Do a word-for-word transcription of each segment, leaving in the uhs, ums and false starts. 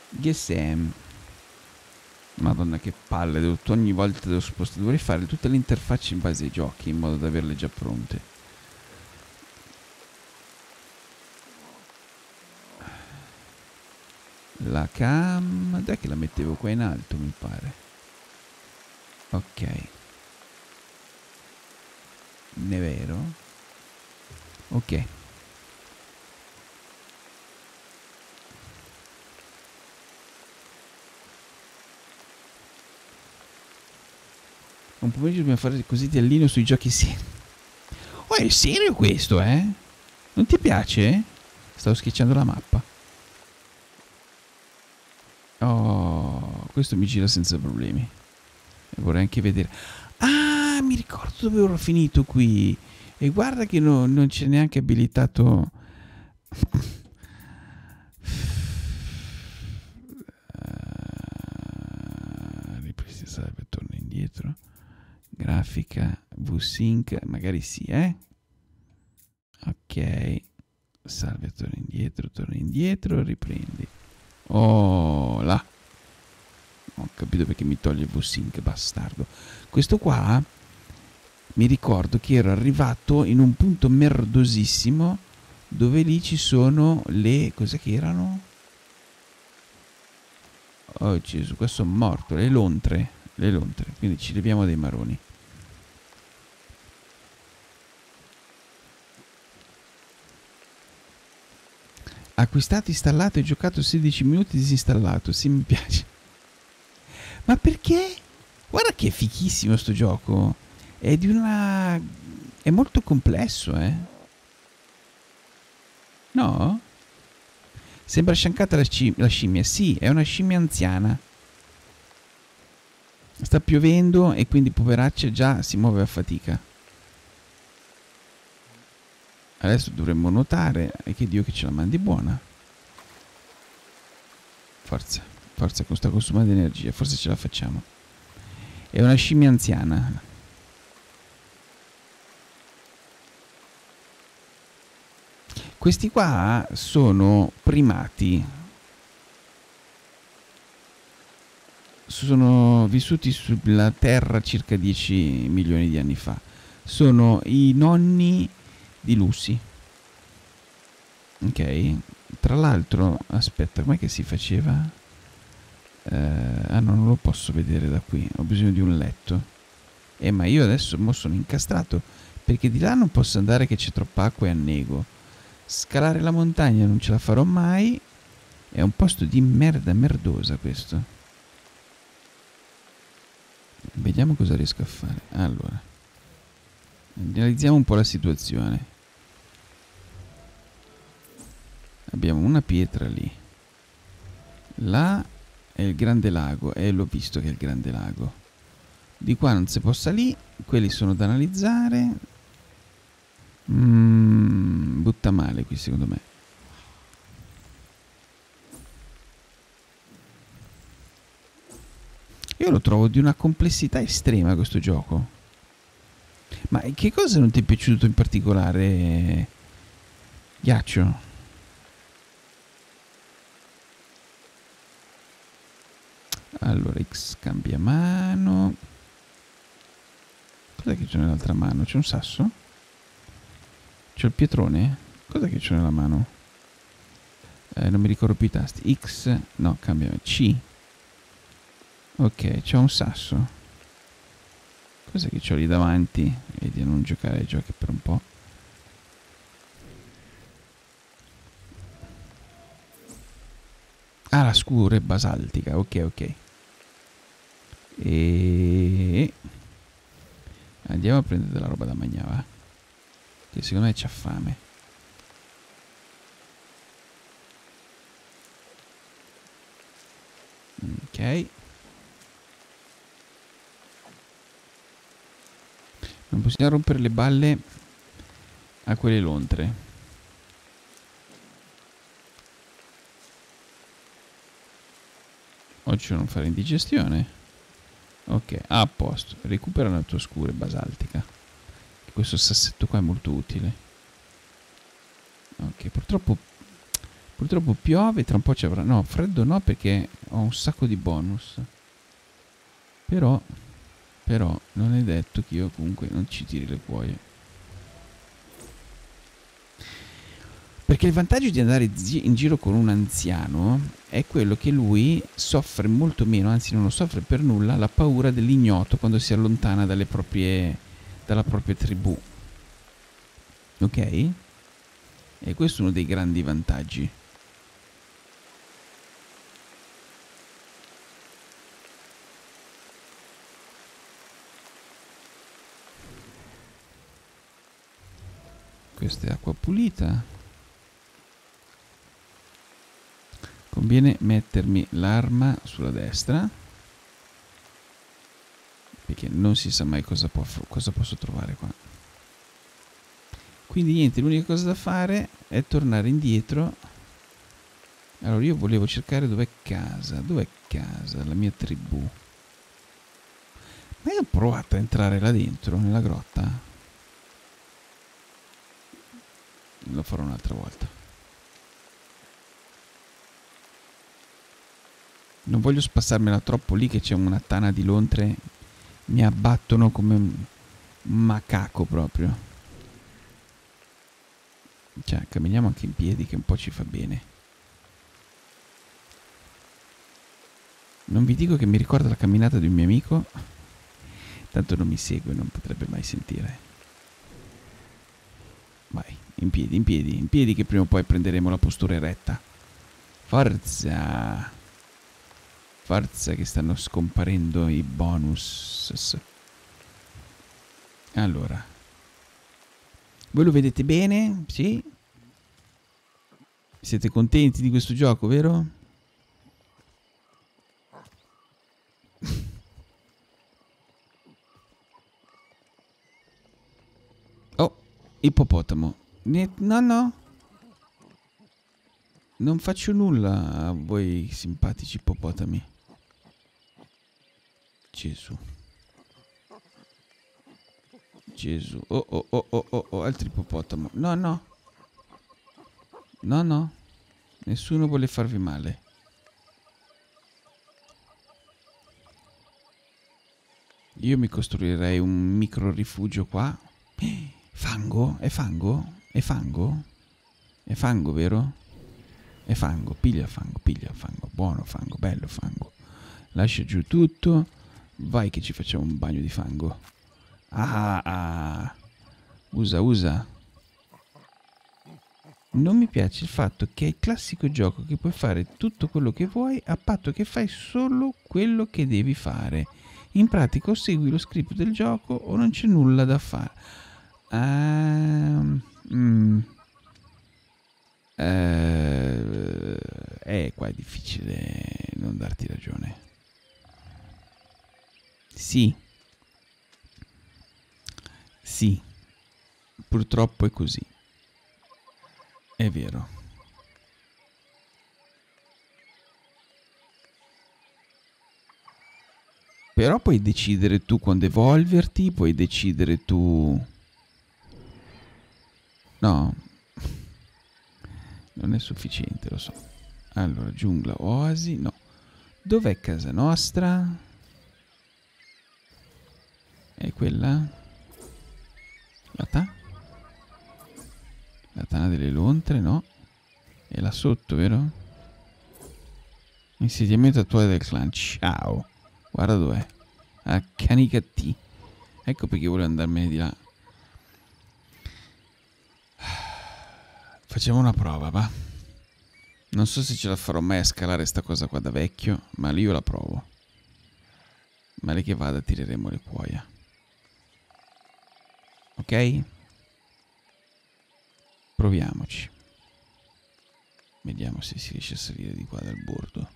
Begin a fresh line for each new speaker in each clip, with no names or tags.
G S M. Madonna che palle, devo, ogni volta devo spostare, dovrei fare tutte le interfacce in base ai giochi in modo da averle già pronte. La cam, dai che la mettevo qua in alto mi pare. Ok. Ne vero? Ok. Un pomeriggio dobbiamo fare così ti allineo sui giochi seri. Oh, è serio questo, eh? Non ti piace? Stavo schiacciando la mappa. Oh, questo mi gira senza problemi. E vorrei anche vedere. Ah, mi ricordo dove ero finito qui. E guarda che no, non c'è neanche abilitato. Uh, ripresi salve, torna indietro. Grafica, V-Sync, magari sì, eh? Ok. Salve, torna indietro, torna indietro, riprendi. Oh, là. Ho capito perché mi toglie il V-Sync, bastardo. Questo qua mi ricordo che ero arrivato in un punto merdosissimo dove lì ci sono le... cos'è che erano? Oh Gesù, qua sono morto. Le lontre. Le lontre. Quindi ci leviamo dei maroni. Acquistato, installato e giocato sedici minuti, disinstallato. Sì, mi piace. Ma perché? Guarda che è fichissimo sto gioco. È di una... è molto complesso, eh. No? Sembra sciancata la, sci- la scimmia. Sì, è una scimmia anziana. Sta piovendo e quindi poveraccia già si muove a fatica. Adesso dovremmo nuotare e che Dio che ce la mandi buona. Forza, forza con sta consumando energia, forse ce la facciamo. È una scimmia anziana. Questi qua sono primati. Sono vissuti sulla Terra circa dieci milioni di anni fa. Sono i nonni di Lucy. Ok. Tra l'altro, aspetta, com'è che si faceva? Eh, ah no, non lo posso vedere da qui. Ho bisogno di un letto. Eh, ma io adesso mo sono incastrato perché di là non posso andare che c'è troppa acqua e annego. Scalare la montagna non ce la farò mai. È un posto di merda merdosa questo. Vediamo cosa riesco a fare. Allora, analizziamo un po' la situazione. Abbiamo una pietra lì. Là è il grande lago. E eh, l'ho visto che è il grande lago. Di qua non si può salire. Quelli sono da analizzare. Mm, butta male qui secondo me. Io lo trovo di una complessità estrema questo gioco. Ma che cosa non ti è piaciuto in particolare, Ghiaccio? Allora, X cambia mano. Cos'è che c'è nell'altra mano? C'è un sasso? C'è il pietrone? Cos'è che c'è nella mano? Eh, non mi ricordo più i tasti. X, no, cambia. C. Ok, c'è un sasso. Cos'è che c'ho lì davanti? Vedi a non giocare ai giochi per un po'. Ah, la scure basaltica. Ok, ok. E... andiamo a prendere della roba da mangiare, va? Che secondo me c'ha fame. Ok. Non possiamo rompere le balle a quelle lontre. Oggi non fare indigestione. Ok, a posto. Recupera la tua scure basaltica. Questo sassetto qua è molto utile. Ok, purtroppo Purtroppo piove, tra un po' ci avrà... No, freddo no, perché ho un sacco di bonus. Però, però, non è detto che io comunque non ci tiri le cuoie. Perché il vantaggio di andare in giro con un anziano è quello che lui soffre molto meno, anzi non lo soffre per nulla, la paura dell'ignoto quando si allontana dalle proprie, dalla propria tribù. Ok? E questo è uno dei grandi vantaggi. Questa è acqua pulita. Conviene mettermi l'arma sulla destra, perché non si sa mai cosa, può, cosa posso trovare qua. Quindi niente, l'unica cosa da fare è tornare indietro. Allora io volevo cercare dov'è casa. Dov'è casa, la mia tribù. Ma io ho provato a entrare là dentro, nella grotta. Lo farò un'altra volta. Non voglio spassarmela troppo lì che c'è una tana di lontre. Mi abbattono come un macaco proprio. Cioè, camminiamo anche in piedi che un po' ci fa bene. Non vi dico che mi ricorda la camminata di un mio amico. Tanto non mi segue, non potrebbe mai sentire. Vai, in piedi, in piedi, in piedi che prima o poi prenderemo la postura eretta. Forza! Forza che stanno scomparendo i bonus. Allora. Voi lo vedete bene? Sì? Siete contenti di questo gioco, vero? Oh, ippopotamo. No, no. Non faccio nulla a voi simpatici ippopotami. Gesù. Gesù. Oh, oh, oh, oh, oh, oh, altro ippopotamo. No, no. No, no. Nessuno vuole farvi male. Io mi costruirei un micro rifugio qua. Fango? È fango? È fango? È fango, vero? È fango. Piglia fango, piglia fango. Buono fango, bello fango. Lascia giù tutto. Vai che ci facciamo un bagno di fango. Ah, ah. Usa, usa. Non mi piace il fatto che è il classico gioco che puoi fare tutto quello che vuoi a patto che fai solo quello che devi fare. In pratica o segui lo script del gioco o non c'è nulla da fare. Um, mm, eh, eh, qua è difficile non darti ragione. Sì. Sì. Purtroppo è così. È vero. Però puoi decidere tu quando evolverti, puoi decidere tu... No, non è sufficiente, lo so. Allora, giungla, oasi, no. Dov'è casa nostra? È quella? La ta? La tana delle lontre, no? È là sotto, vero? Insediamento attuale del clan. Ciao. Guarda dov'è. A Canicatti. Ecco perché volevo andarmene di là. Facciamo una prova, va? Non so se ce la farò mai a scalare sta cosa qua da vecchio, ma io la provo. Male che vada, tireremo le cuoia. Ok? Proviamoci. Vediamo se si riesce a salire di qua dal bordo.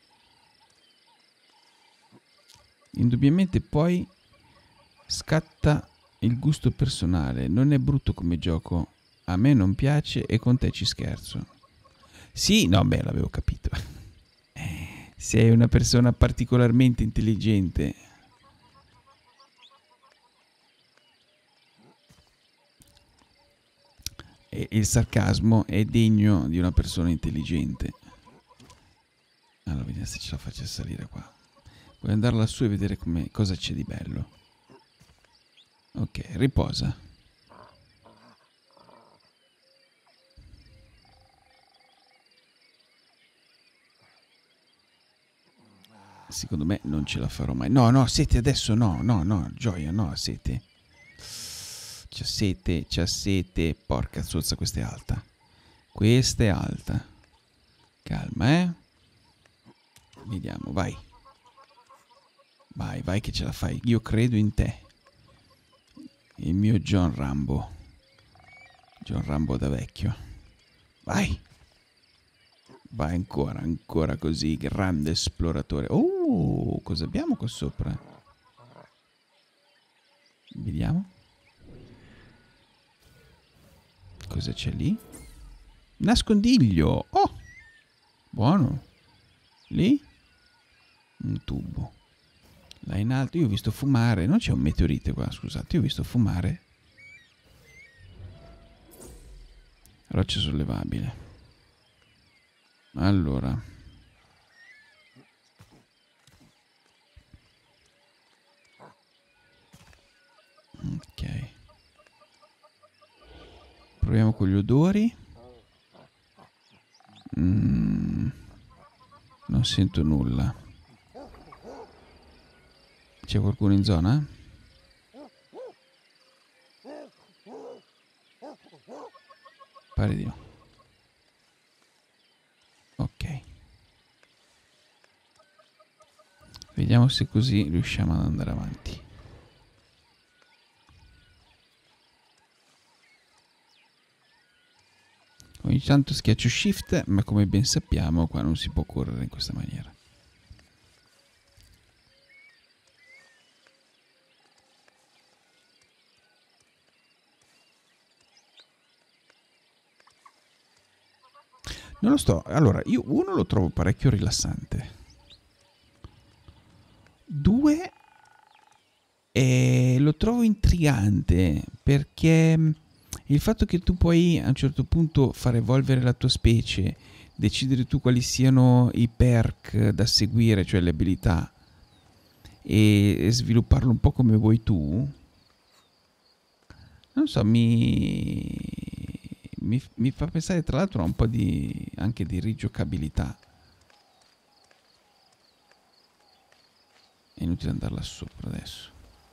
Indubbiamente poi scatta il gusto personale. Non è brutto come gioco. A me non piace e con te ci scherzo. Sì, no, beh, l'avevo capito. Sei una persona particolarmente intelligente. E il sarcasmo è degno di una persona intelligente. Allora, vediamo se ce la faccio salire qua. Voglio andare lassù e vedere come, cosa c'è di bello. Ok, riposa. Secondo me non ce la farò mai. No, no, sete adesso no, no, no, Gioia, no, sete. C'è sete, c'è sete. Porca zozza, questa è alta. Questa è alta. Calma, eh. Vediamo, vai. Vai, vai che ce la fai. Io credo in te. Il mio John Rambo. John Rambo da vecchio. Vai. Vai ancora, ancora così. Grande esploratore. Oh, cosa abbiamo qua sopra? Vediamo. Cosa c'è lì? Nascondiglio. Oh, buono. Lì? Un tubo. Là in alto. Io ho visto fumare. Non c'è un meteorite qua, scusate. Io ho visto fumare. Roccia sollevabile. Allora. Ok. Proviamo con gli odori. Mm, non sento nulla. C'è qualcuno in zona? Pare di no. Ok. Vediamo se così riusciamo ad andare avanti. Ogni tanto schiaccio shift, ma come ben sappiamo qua non si può correre in questa maniera. Non lo sto. Allora, io uno lo trovo parecchio rilassante. Due, eh, lo trovo intrigante perché il fatto che tu puoi a un certo punto far evolvere la tua specie, decidere tu quali siano i perk da seguire, cioè le abilità, e, e svilupparlo un po' come vuoi tu, non so, mi, mi, mi fa pensare tra l'altro a un po' di anche di rigiocabilità. È inutile andarla sopra adesso.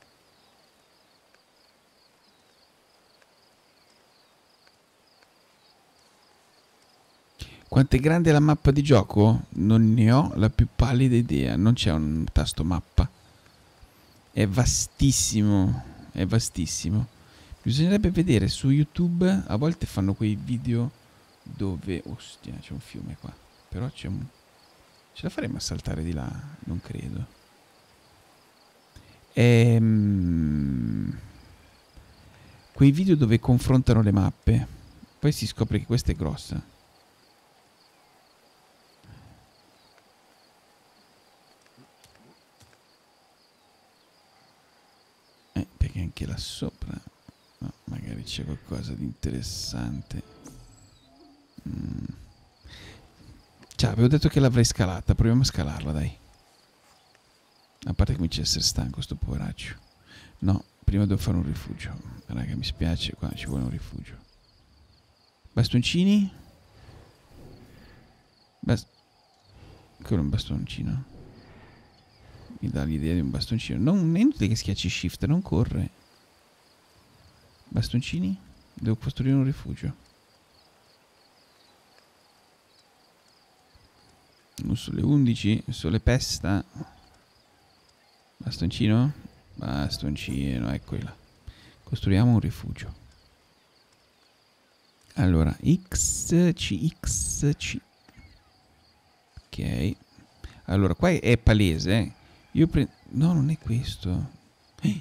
Quanto è grande la mappa di gioco? Non ne ho la più pallida idea. Non c'è un tasto mappa. È vastissimo. È vastissimo. Bisognerebbe vedere su YouTube. A volte fanno quei video dove... Ostia, c'è un fiume qua. Però c'è un... Ce la faremo a saltare di là? Non credo. Ehm... Quei video dove confrontano le mappe. Poi si scopre che questa è grossa. Anche là sopra, no, magari c'è qualcosa di interessante. Mm. Ciao, avevo detto che l'avrei scalata. Proviamo a scalarla, dai. A parte che comincia a essere stanco sto poveraccio. No, prima devo fare un rifugio. Raga, mi spiace, qua ci vuole un rifugio. Bastoncini? Bast Quello è un bastoncino. Mi dà l'idea di un bastoncino. Non è inutile che schiacci shift, non corre. Bastoncini? Devo costruire un rifugio. Non sono le undici, sole pesta. Bastoncino? Bastoncino, ecco là. Costruiamo un rifugio. Allora, X, C, X, C. Ok. Allora, qua è palese, eh. Io prendo... No, non è questo. Eh.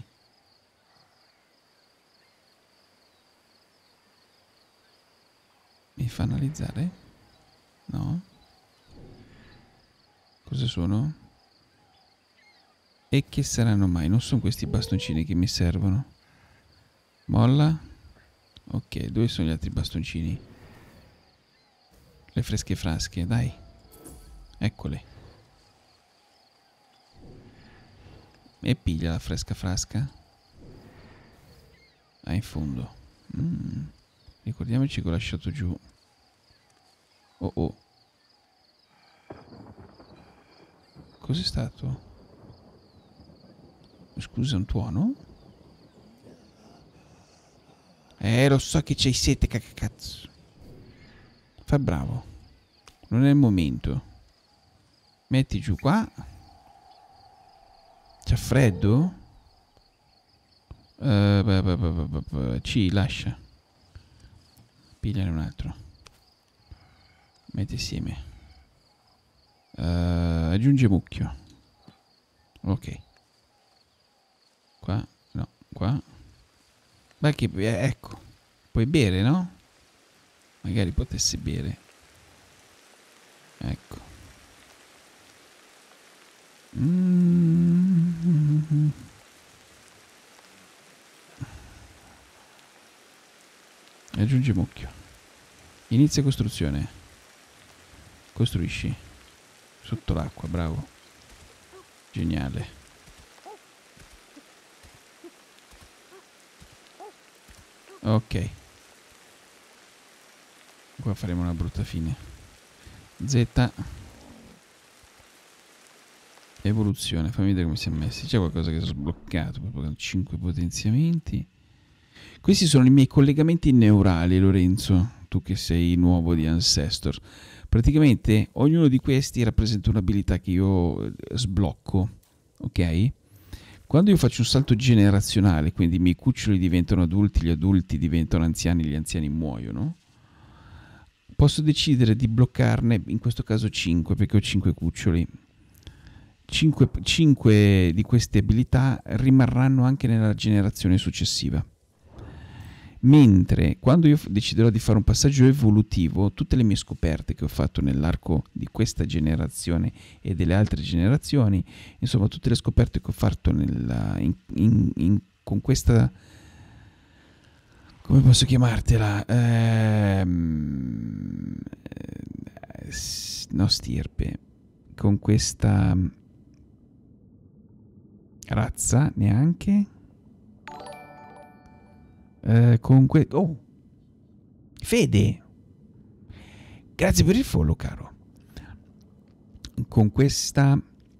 Mi fa analizzare? No. Cosa sono? E che saranno mai? Non sono questi bastoncini che mi servono. Molla. Ok, dove sono gli altri bastoncini? Le fresche frasche, dai. Eccole. E piglia la fresca frasca. Ah, in fondo. Mm. Ricordiamoci che ho lasciato giù. Oh oh. Cos'è stato? Scusa, un tuono? Eh, lo so che c'hai sete, cazzo. Fa bravo. Non è il momento. Metti giù qua. C'ha freddo? Uh, beh, beh, beh, beh, beh. Ci lascia. Pigliane un altro. Metti insieme. Uh, aggiunge mucchio. Ok. Qua. No, qua. Beh, che, eh, ecco. Puoi bere, no? Magari potessi bere. Ecco. Mm-hmm. Aggiungi mucchio. Inizia costruzione. Costruisci. Sotto l'acqua, bravo. Geniale. Ok. Qua faremo una brutta fine. Z. Evoluzione. Fammi vedere come si è messi. C'è qualcosa che si è sbloccato. Proprio con cinque potenziamenti. Questi sono i miei collegamenti neurali, Lorenzo. Tu che sei nuovo di Ancestor. Praticamente ognuno di questi rappresenta un'abilità che io sblocco. Ok? Quando io faccio un salto generazionale, quindi i miei cuccioli diventano adulti, gli adulti diventano anziani, gli anziani muoiono, posso decidere di bloccarne, in questo caso cinque, perché ho cinque cuccioli. cinque, cinque di queste abilità rimarranno anche nella generazione successiva. Mentre quando io deciderò di fare un passaggio evolutivo, tutte le mie scoperte che ho fatto nell'arco di questa generazione e delle altre generazioni, insomma tutte le scoperte che ho fatto nella, in, in, in, con questa, come posso chiamartela? Ehm, no, stirpe, con questa razza neanche. Uh, con que- oh, Fede, grazie per il follow, caro. Con questa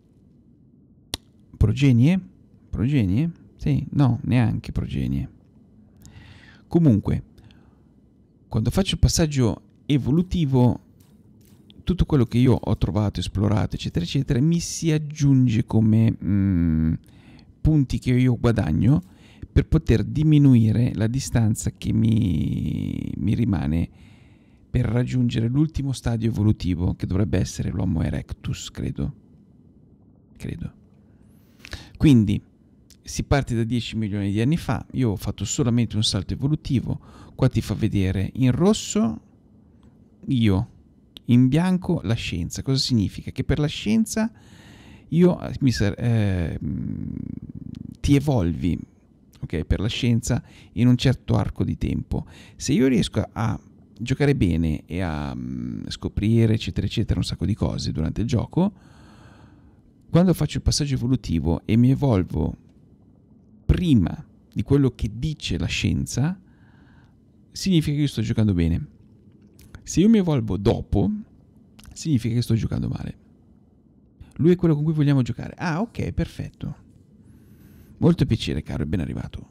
progenie, progenie, sì, no, neanche progenie. Comunque, quando faccio il passaggio evolutivo, tutto quello che io ho trovato, esplorato, eccetera, eccetera, mi si aggiunge come mm, punti che io guadagno per poter diminuire la distanza che mi, mi rimane per raggiungere l'ultimo stadio evolutivo, che dovrebbe essere l'Homo erectus, credo. Credo. Quindi si parte da dieci milioni di anni fa, io ho fatto solamente un salto evolutivo, qua ti fa vedere in rosso io, in bianco la scienza. Cosa significa? Che per la scienza io mi ser- eh, ti evolvi, ok, per la scienza in un certo arco di tempo. Se io riesco a giocare bene e a um, scoprire eccetera eccetera un sacco di cose durante il gioco, quando faccio il passaggio evolutivo e mi evolvo prima di quello che dice la scienza, significa che io sto giocando bene. Se io mi evolvo dopo, significa che sto giocando male. Lui è quello con cui vogliamo giocare. Ah, ok, perfetto. Molto piacere, caro, è ben arrivato.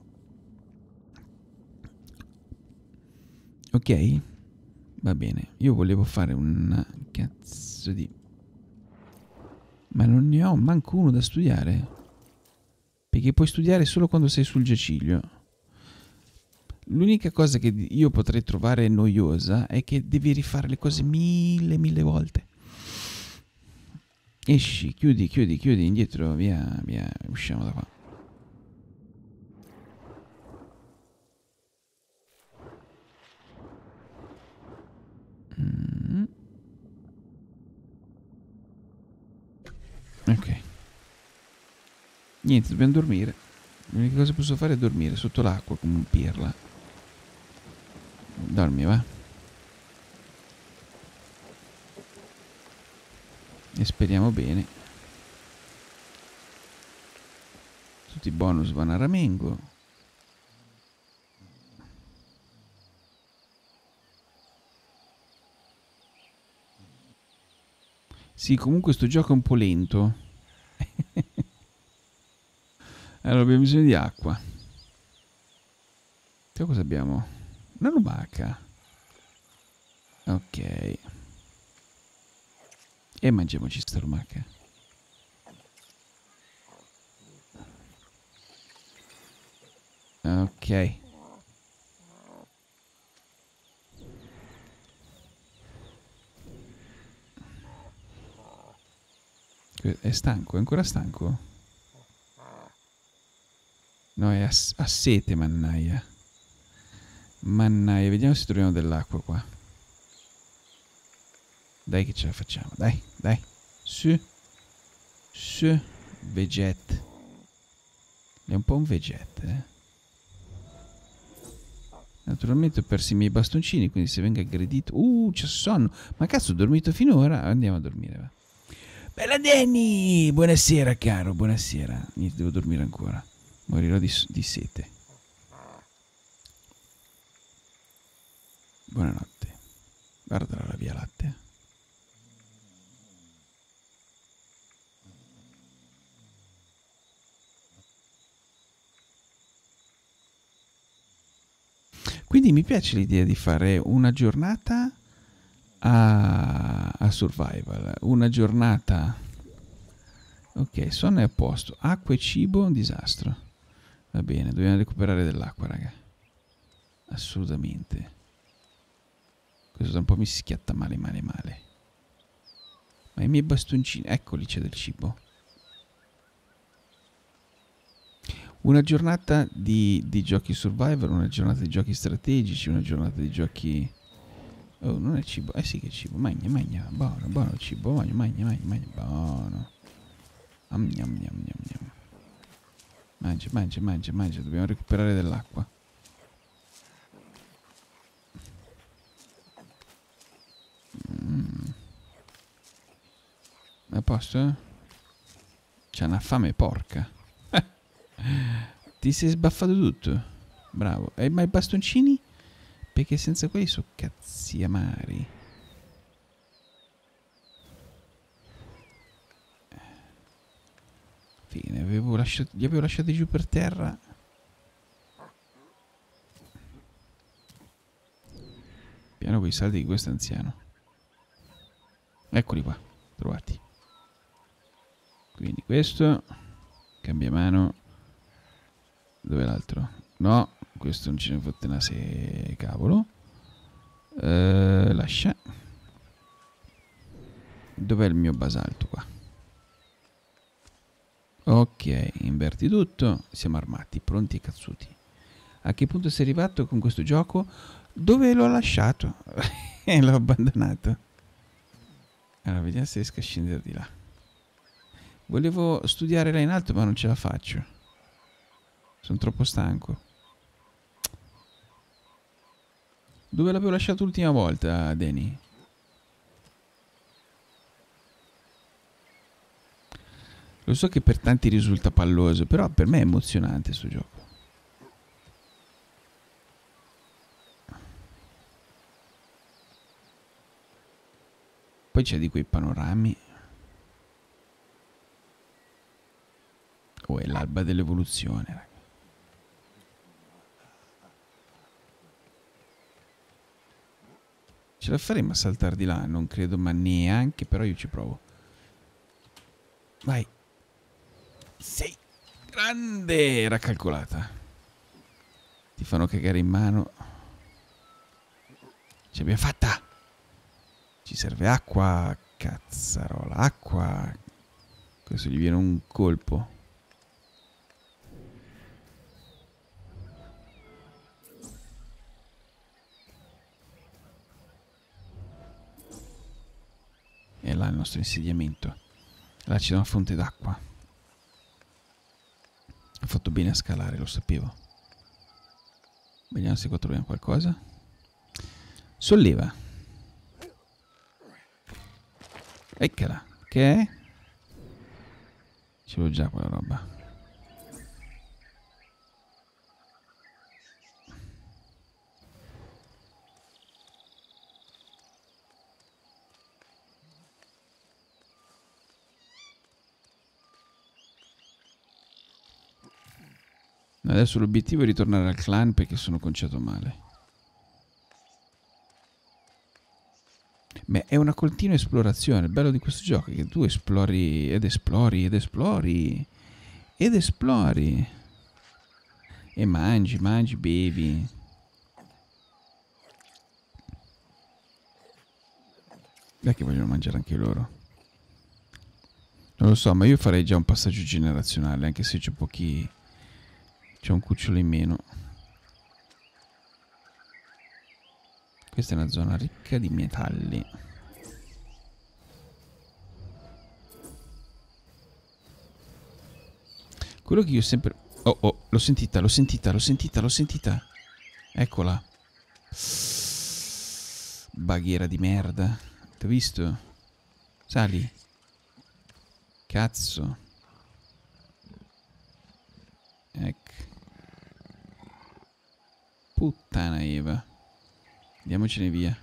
Ok? Va bene. Io volevo fare un cazzo di... Ma non ne ho manco uno da studiare. Perché puoi studiare solo quando sei sul giaciglio. L'unica cosa che io potrei trovare noiosa è che devi rifare le cose mille, mille volte. Esci, chiudi, chiudi, chiudi, indietro, via, via, usciamo da qua. Mm. Ok. Niente, dobbiamo dormire. L'unica cosa che posso fare è dormire sotto l'acqua come un pirla. Dormi, va. E speriamo bene. Tutti i bonus vanno a ramengo. Sì, comunque sto gioco è un po' lento. Allora abbiamo bisogno di acqua. Che cosa abbiamo? Una lumaca. Ok. E mangiamoci sta lumaca. Ok. È stanco, è ancora stanco? No, è a, a sete, mannaia. Mannaia, vediamo se troviamo dell'acqua qua. Dai che ce la facciamo, dai, dai. Su. Su. Veget. È un po' un veget, eh. Naturalmente ho perso i miei bastoncini, quindi se venga aggredito... Uh, c'è sonno. Ma cazzo, ho dormito finora? Andiamo a dormire, va. Bella Danny! Buonasera, caro, buonasera. Niente, devo dormire ancora. Morirò di, di sete. Buonanotte. Guarda la via lattea. Quindi mi piace l'idea di fare una giornata a, a survival, una giornata... Ok, sonno è a posto, acqua e cibo, un disastro. Va bene, dobbiamo recuperare dell'acqua, raga. Assolutamente. Questo da un po' mi si schiatta male, male, male. Ma i miei bastoncini... Eccoli, c'è del cibo. Una giornata di, di giochi survival, una giornata di giochi strategici, una giornata di giochi... Oh, non è cibo. Eh sì che è cibo. Magna, magna. Buono, buono il cibo. Magna, magna, magna, magna. Buono. Am, gnam, gnam, gnam, gnam. Mangia, mangia, mangia, mangia. Dobbiamo recuperare dell'acqua. Mm. A posto, eh? C'ha una fame porca. Ti sei sbaffato tutto. Bravo. E ma i bastoncini? Perché senza quelli sono cazzi amari. Fine, avevo lasciato, li avevo lasciati giù per terra. Piano con i saldi di questo anziano. Eccoli qua, trovati. Quindi questo. Cambia mano. Dov'è l'altro? No, questo non ce ne fotte una se... Cavolo. Uh, lascia. Dov'è il mio basalto qua? Ok, inverti tutto. Siamo armati, pronti e cazzuti. A che punto sei arrivato con questo gioco? Dove l'ho lasciato? L'ho abbandonato. Allora, vediamo se riesco a scendere di là. Volevo studiare là in alto, ma non ce la faccio. Sono troppo stanco. Dove l'avevo lasciato l'ultima volta, Danny? Lo so che per tanti risulta palloso, però per me è emozionante sto gioco. Poi c'è di quei panorami. Oh, è l'alba dell'evoluzione, raga. Ce la faremo a saltare di là? Non credo, ma neanche, però io ci provo. Vai. Sei grande! Era calcolata. Ti fanno cagare in mano. Ce l'abbiamo fatta! Ci serve acqua, cazzarola, acqua. Questo gli viene un colpo. E là il nostro insediamento. Là c'è una fonte d'acqua. Ho fatto bene a scalare, lo sapevo. Vediamo se qua troviamo qualcosa. Solleva. Eccola. Che è? Ce l'ho già quella roba. Adesso l'obiettivo è ritornare al clan perché sono conciato male. Ma è una continua esplorazione. Il bello di questo gioco è che tu esplori ed esplori ed esplori ed esplori. E mangi, mangi, bevi. Dai che vogliono mangiare anche loro. Non lo so, ma io farei già un passaggio generazionale, anche se c'è pochi... C'è un cucciolo in meno. Questa è una zona ricca di metalli. Quello che io sempre... Oh, oh, l'ho sentita, l'ho sentita, l'ho sentita, l'ho sentita. Eccola. Baghiera di merda. T'ho visto? Sali. Cazzo. Ecco. Puttana Eva. Andiamocene via.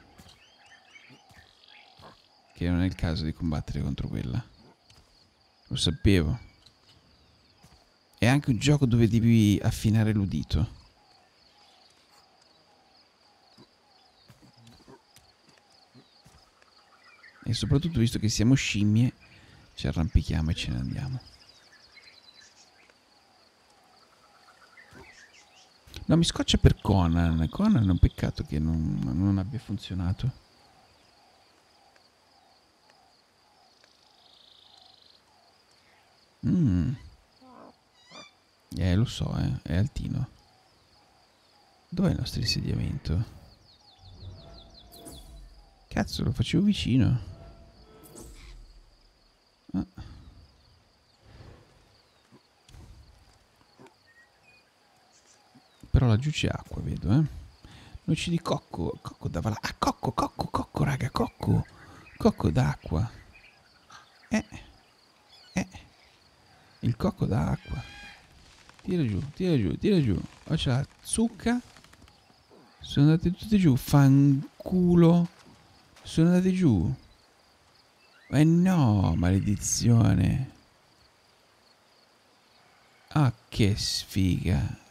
Che non è il caso di combattere contro quella. Lo sapevo. È anche un gioco dove devi affinare l'udito. E soprattutto visto che siamo scimmie, ci arrampichiamo e ce ne andiamo. No, mi scoccia per Conan. Conan è un peccato che non, non abbia funzionato. Mm. Eh, lo so, eh. È altino. Dov'è il nostro insediamento? Cazzo, lo facevo vicino. Ah. Però laggiù c'è acqua, vedo, eh. Noci di cocco. Cocco da vala. Ah, cocco, cocco, cocco, raga, cocco. Cocco d'acqua. Eh. Eh. Il cocco d'acqua. Tira giù, tira giù, tira giù. Oh, c'è la zucca. Sono andate tutte giù. Fanculo. Sono andate giù. Eh no, maledizione. Ah, che sfiga.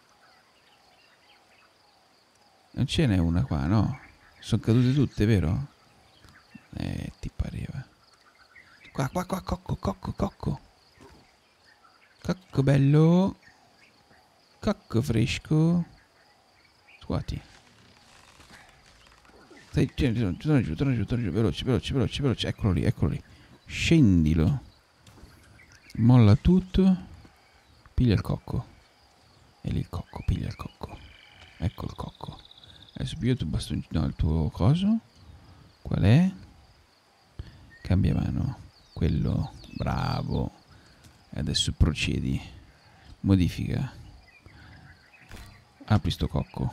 Non ce n'è una qua, no? Sono cadute tutte, vero? Eh, ti pareva. Qua, qua, qua, cocco, cocco, cocco. Cocco bello. Cocco fresco. Scuoti. Stai, torna giù, torna giù, torna giù, veloce, veloce, veloce, veloce. Eccolo lì, eccolo lì. Scendilo. Molla tutto. Piglia il cocco. E lì il cocco, piglia il cocco. Ecco il cocco. Adesso piglio il tuo bastoncino, no, il tuo coso. Qual è? Cambia mano. Quello, bravo. E adesso procedi. Modifica. Apri sto cocco.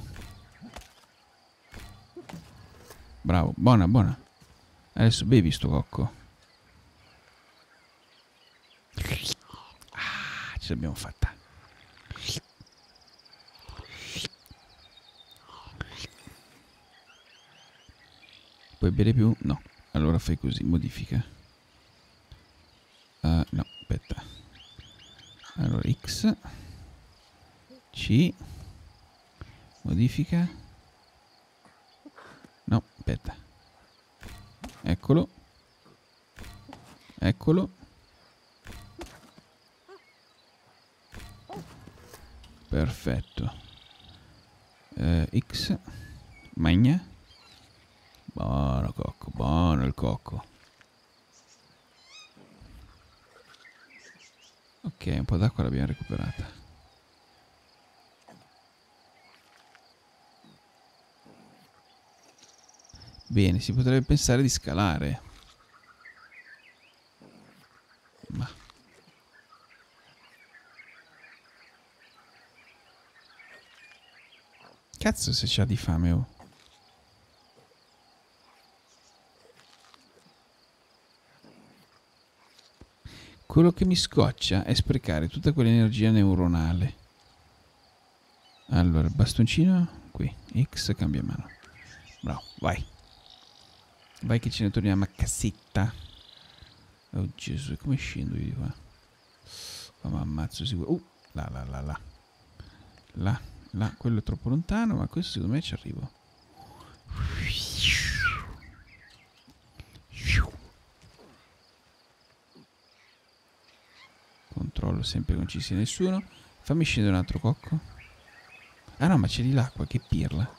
Bravo, buona, buona. Adesso bevi sto cocco. Ah, ce l'abbiamo fatta. Puoi bere più? No. Allora fai così, modifica. Uh, no, aspetta. Allora X. C. Modifica. No, aspetta. Eccolo. Eccolo. Perfetto. Uh, X. Magna. Buono cocco, buono il cocco. Ok, un po' d'acqua l'abbiamo recuperata. Bene, si potrebbe pensare di scalare. Ma... Cazzo se c'ha di fame, oh. Quello che mi scoccia è sprecare tutta quell'energia neuronale. Allora, bastoncino, qui, X cambia mano. Bravo, vai. Vai che ce ne torniamo a cassetta. Oh Gesù, come scendo io di qua? Ma mi ammazzo sicuro. Uh, là, là, là, là. Là, là, quello è troppo lontano, ma questo secondo me ci arrivo. Controllo sempre che non ci sia nessuno. Fammi scendere un altro cocco. Ah no, ma c'è di l'acqua, che pirla.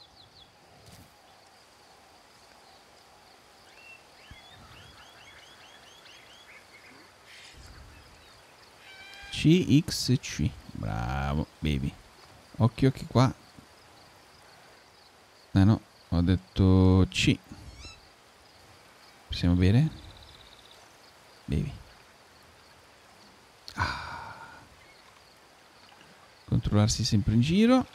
C X C. Bravo, baby. Occhio che qua. Ah no, ho detto C. Possiamo bere? Bevi. Ah. Controllarsi sempre in giro.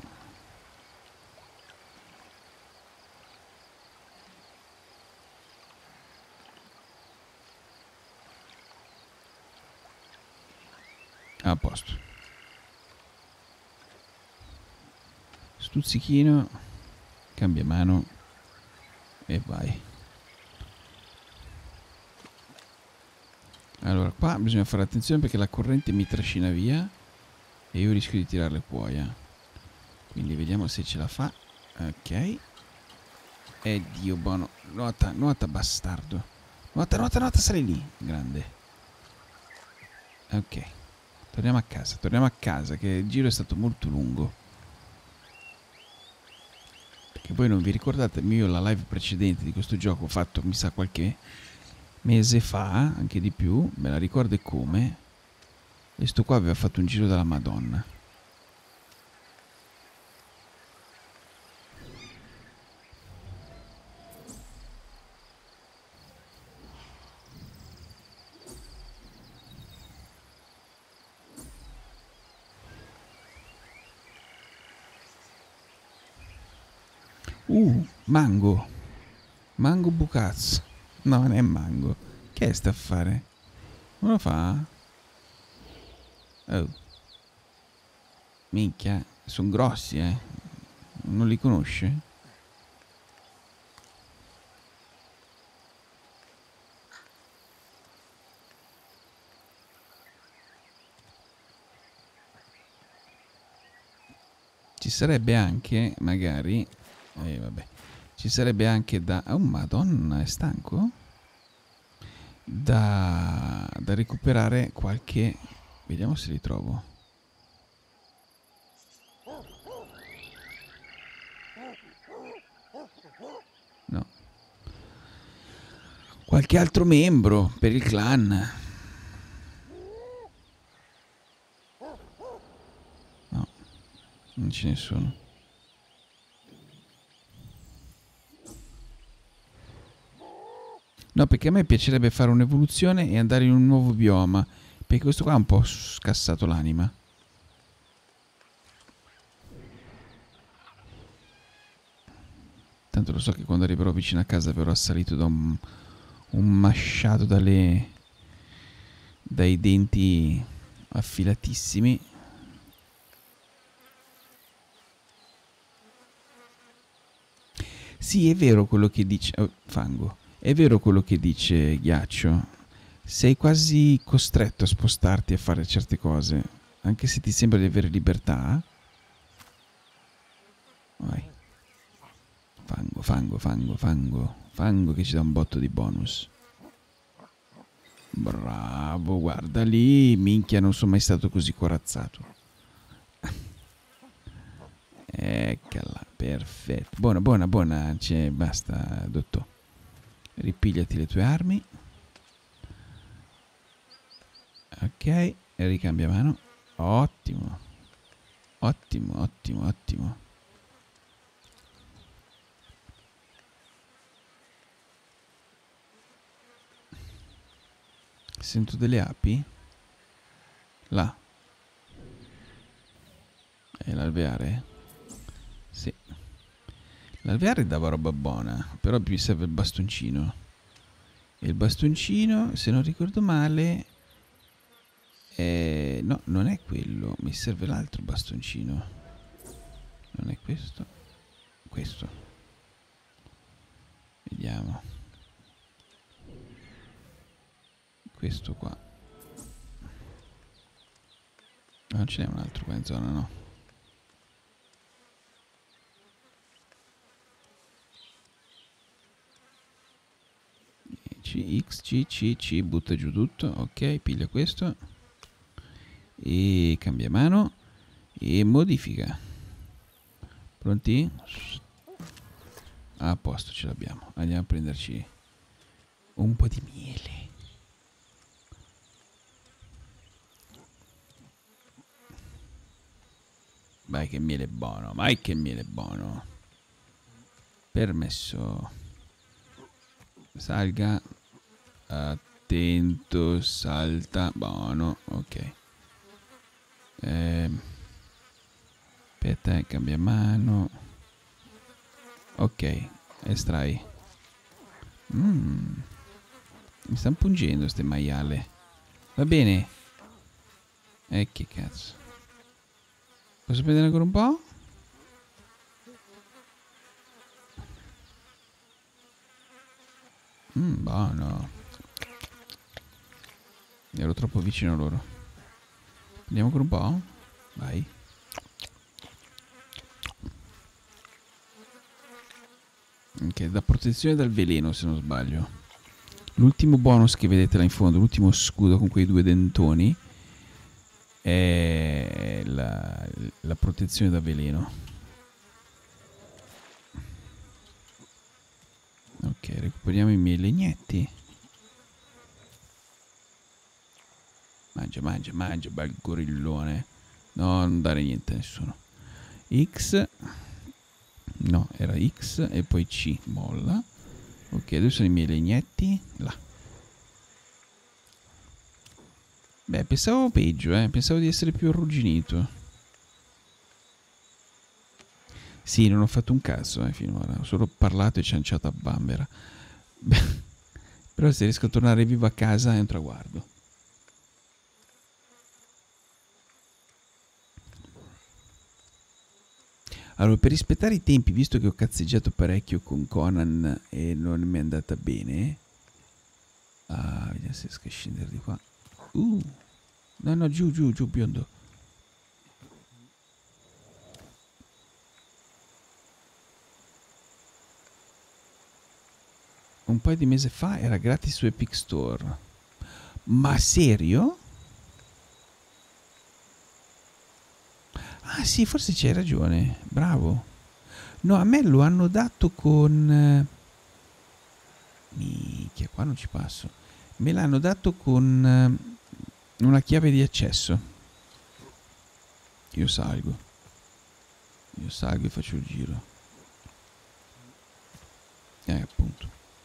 A posto. Stuzzichino. Cambia mano. E vai. Allora, qua bisogna fare attenzione perché la corrente mi trascina via e io rischio di tirarle cuoia. Quindi vediamo se ce la fa. Ok. E Dio buono. Nuota, nuota bastardo. Nuota, nuota, nuota, sali lì. Grande. Ok. Torniamo a casa, torniamo a casa che il giro è stato molto lungo. Perché voi non vi ricordate, io la live precedente di questo gioco ho fatto, mi sa, qualche mese fa, anche di più, me la ricordo e come. E sto qua aveva fatto un giro della Madonna. Uh, mango. Mango bucazzo. No, non è mango. Che è sta a fare? Non lo fa? Oh. Minchia, sono grossi, eh. Non li conosce? Ci sarebbe anche, magari... Eh, vabbè. Ci sarebbe anche da... Oh, madonna, è stanco? Da, da recuperare qualche... Vediamo se li trovo. No. Qualche altro membro per il clan. No, non ce ne sono. No, perché a me piacerebbe fare un'evoluzione e andare in un nuovo bioma. Perché questo qua ha un po' scassato l'anima. Tanto lo so che quando arriverò vicino a casa verrò assalito da un, un masciato dalle, dai denti affilatissimi. Sì, è vero quello che dice... Oh, fango. È vero quello che dice Ghiaccio. Sei quasi costretto a spostarti a fare certe cose, anche se ti sembra di avere libertà. Vai. Fango, fango, fango, fango. Fango che ci dà un botto di bonus. Bravo, guarda lì. Minchia, non sono mai stato così corazzato. Eccola, perfetto. Buona, buona, buona. C'è, basta, dottor. Ripigliati le tue armi. Ok, e ricambia mano. Ottimo. Ottimo, ottimo, ottimo. Sento delle api? Là. È l'alveare? Sì. L'alveare dava roba buona, però mi serve il bastoncino. E il bastoncino, se non ricordo male, Eh, no, non è quello. Mi serve l'altro bastoncino. Non è questo. Questo. Vediamo. Questo qua. Non ce n'è un altro qua in zona, no? C, X, C, C, C, butta giù tutto. Ok, piglia questo. E cambia mano. E modifica. Pronti? A posto, ce l'abbiamo. Andiamo a prenderci un po' di miele. Vai che miele buono, vai che miele buono. Permesso. Salga. Attento, salta. Buono, ok. Eh, aspetta, eh, cambia mano. Ok, estrai. Mm. Mi stanno pungendo ste maiale. Va bene. E eh, che cazzo. Posso prendere ancora un po'? Mmm, buono. Ero troppo vicino a loro. Prendiamo ancora un po'? Vai. Ok, da protezione dal veleno se non sbaglio. L'ultimo bonus che vedete là in fondo, l'ultimo scudo con quei due dentoni, è la, la protezione da veleno. Ok, recuperiamo i miei legnetti. Mangia, mangia, mangia, bel gorillone. No, non dare niente a nessuno. X. No, era X e poi C, molla. Ok, adesso sono i miei legnetti. Là. Beh, pensavo peggio, eh. Pensavo di essere più arrugginito. Sì, non ho fatto un cazzo, eh, finora. Ho solo parlato e cianciato a bambera. Beh, però se riesco a tornare vivo a casa è un traguardo. Allora, per rispettare i tempi, visto che ho cazzeggiato parecchio con Conan e non mi è andata bene. Ah, vediamo se riesco a scendere di qua. Uh, no, no, giù, giù, giù, biondo. Un paio di mesi fa era gratis su Epic Store. Ma serio? Ah sì, forse c'hai ragione. Bravo. No, a me lo hanno dato con... Minchia, qua non ci passo. Me l'hanno dato con una chiave di accesso. Io salgo. Io salgo e faccio il giro. Eh, appunto.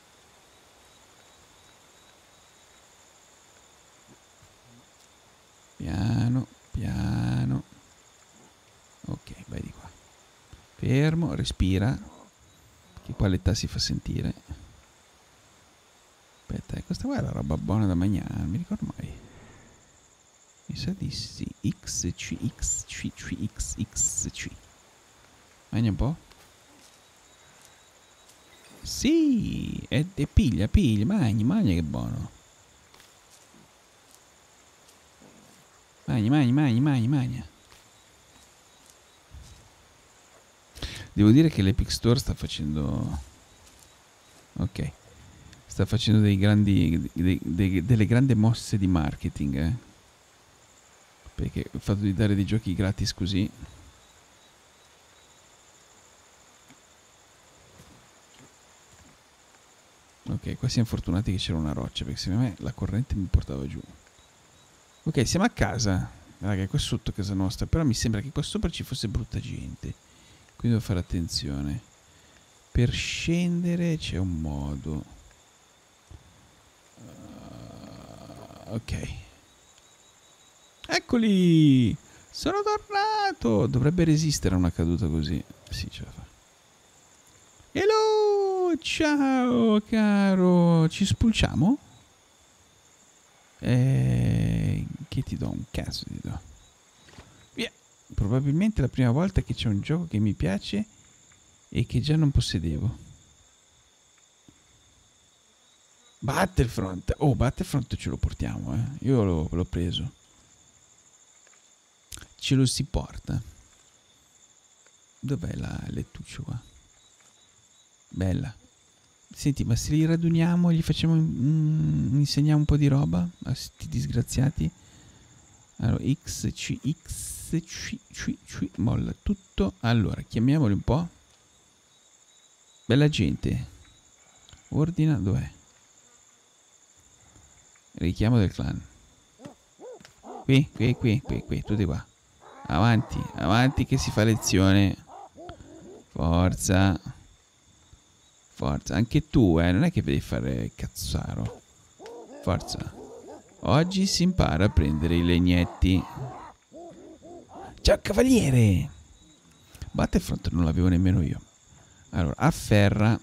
Piano, piano. Ok, vai di qua. Fermo, respira. Che qua l'età si fa sentire. Aspetta, eh, questa qua è la roba buona da mangiare, non mi ricordo mai. Mi sa di sì. X, C, X, C, C, X, X, C. Mangia un po'. Sì, e, e piglia, piglia, mangia, mangia che buono. Mangia, mangia, mangia, mangia, mangia. Devo dire che l'Epic Store sta facendo... Ok. Sta facendo dei grandi, dei, dei, delle grandi mosse di marketing, eh. Perché il fatto di dare dei giochi gratis così... Ok, qua siamo fortunati che c'era una roccia, perché secondo me la corrente mi portava giù. Ok, siamo a casa. Raga, qua sotto casa nostra, però mi sembra che qua sopra ci fosse brutta gente. Quindi devo fare attenzione. Per scendere c'è un modo. Uh, ok. Eccoli! Sono tornato! Dovrebbe resistere a una caduta così. Sì, ce la fa. Hello! Ciao, caro! Ci spulciamo? Eh, Che ti do? Un cazzo ti do. Via. Probabilmente è la prima volta che c'è un gioco che mi piace e che già non possedevo. Battlefront. Oh, Battlefront ce lo portiamo, eh. Io l'ho, l'ho preso. Ce lo si porta. Dov'è la lettuccio qua? Bella. Senti, ma se li raduniamo e gli facciamo mm, insegniamo un po' di roba a sti disgraziati. Allora, X, C, X, C, C, C, molla tutto. Allora, chiamiamoli un po'. Bella gente. Ordina, dov'è? Richiamo del clan. Qui, qui, qui, qui, qui, tutti qua. Avanti, avanti che si fa lezione. Forza. Forza, anche tu, eh, non è che devi fare cazzaro. Forza. Oggi si impara a prendere i legnetti. Ciao cavaliere. Battlefront non l'avevo nemmeno io. Allora, afferra.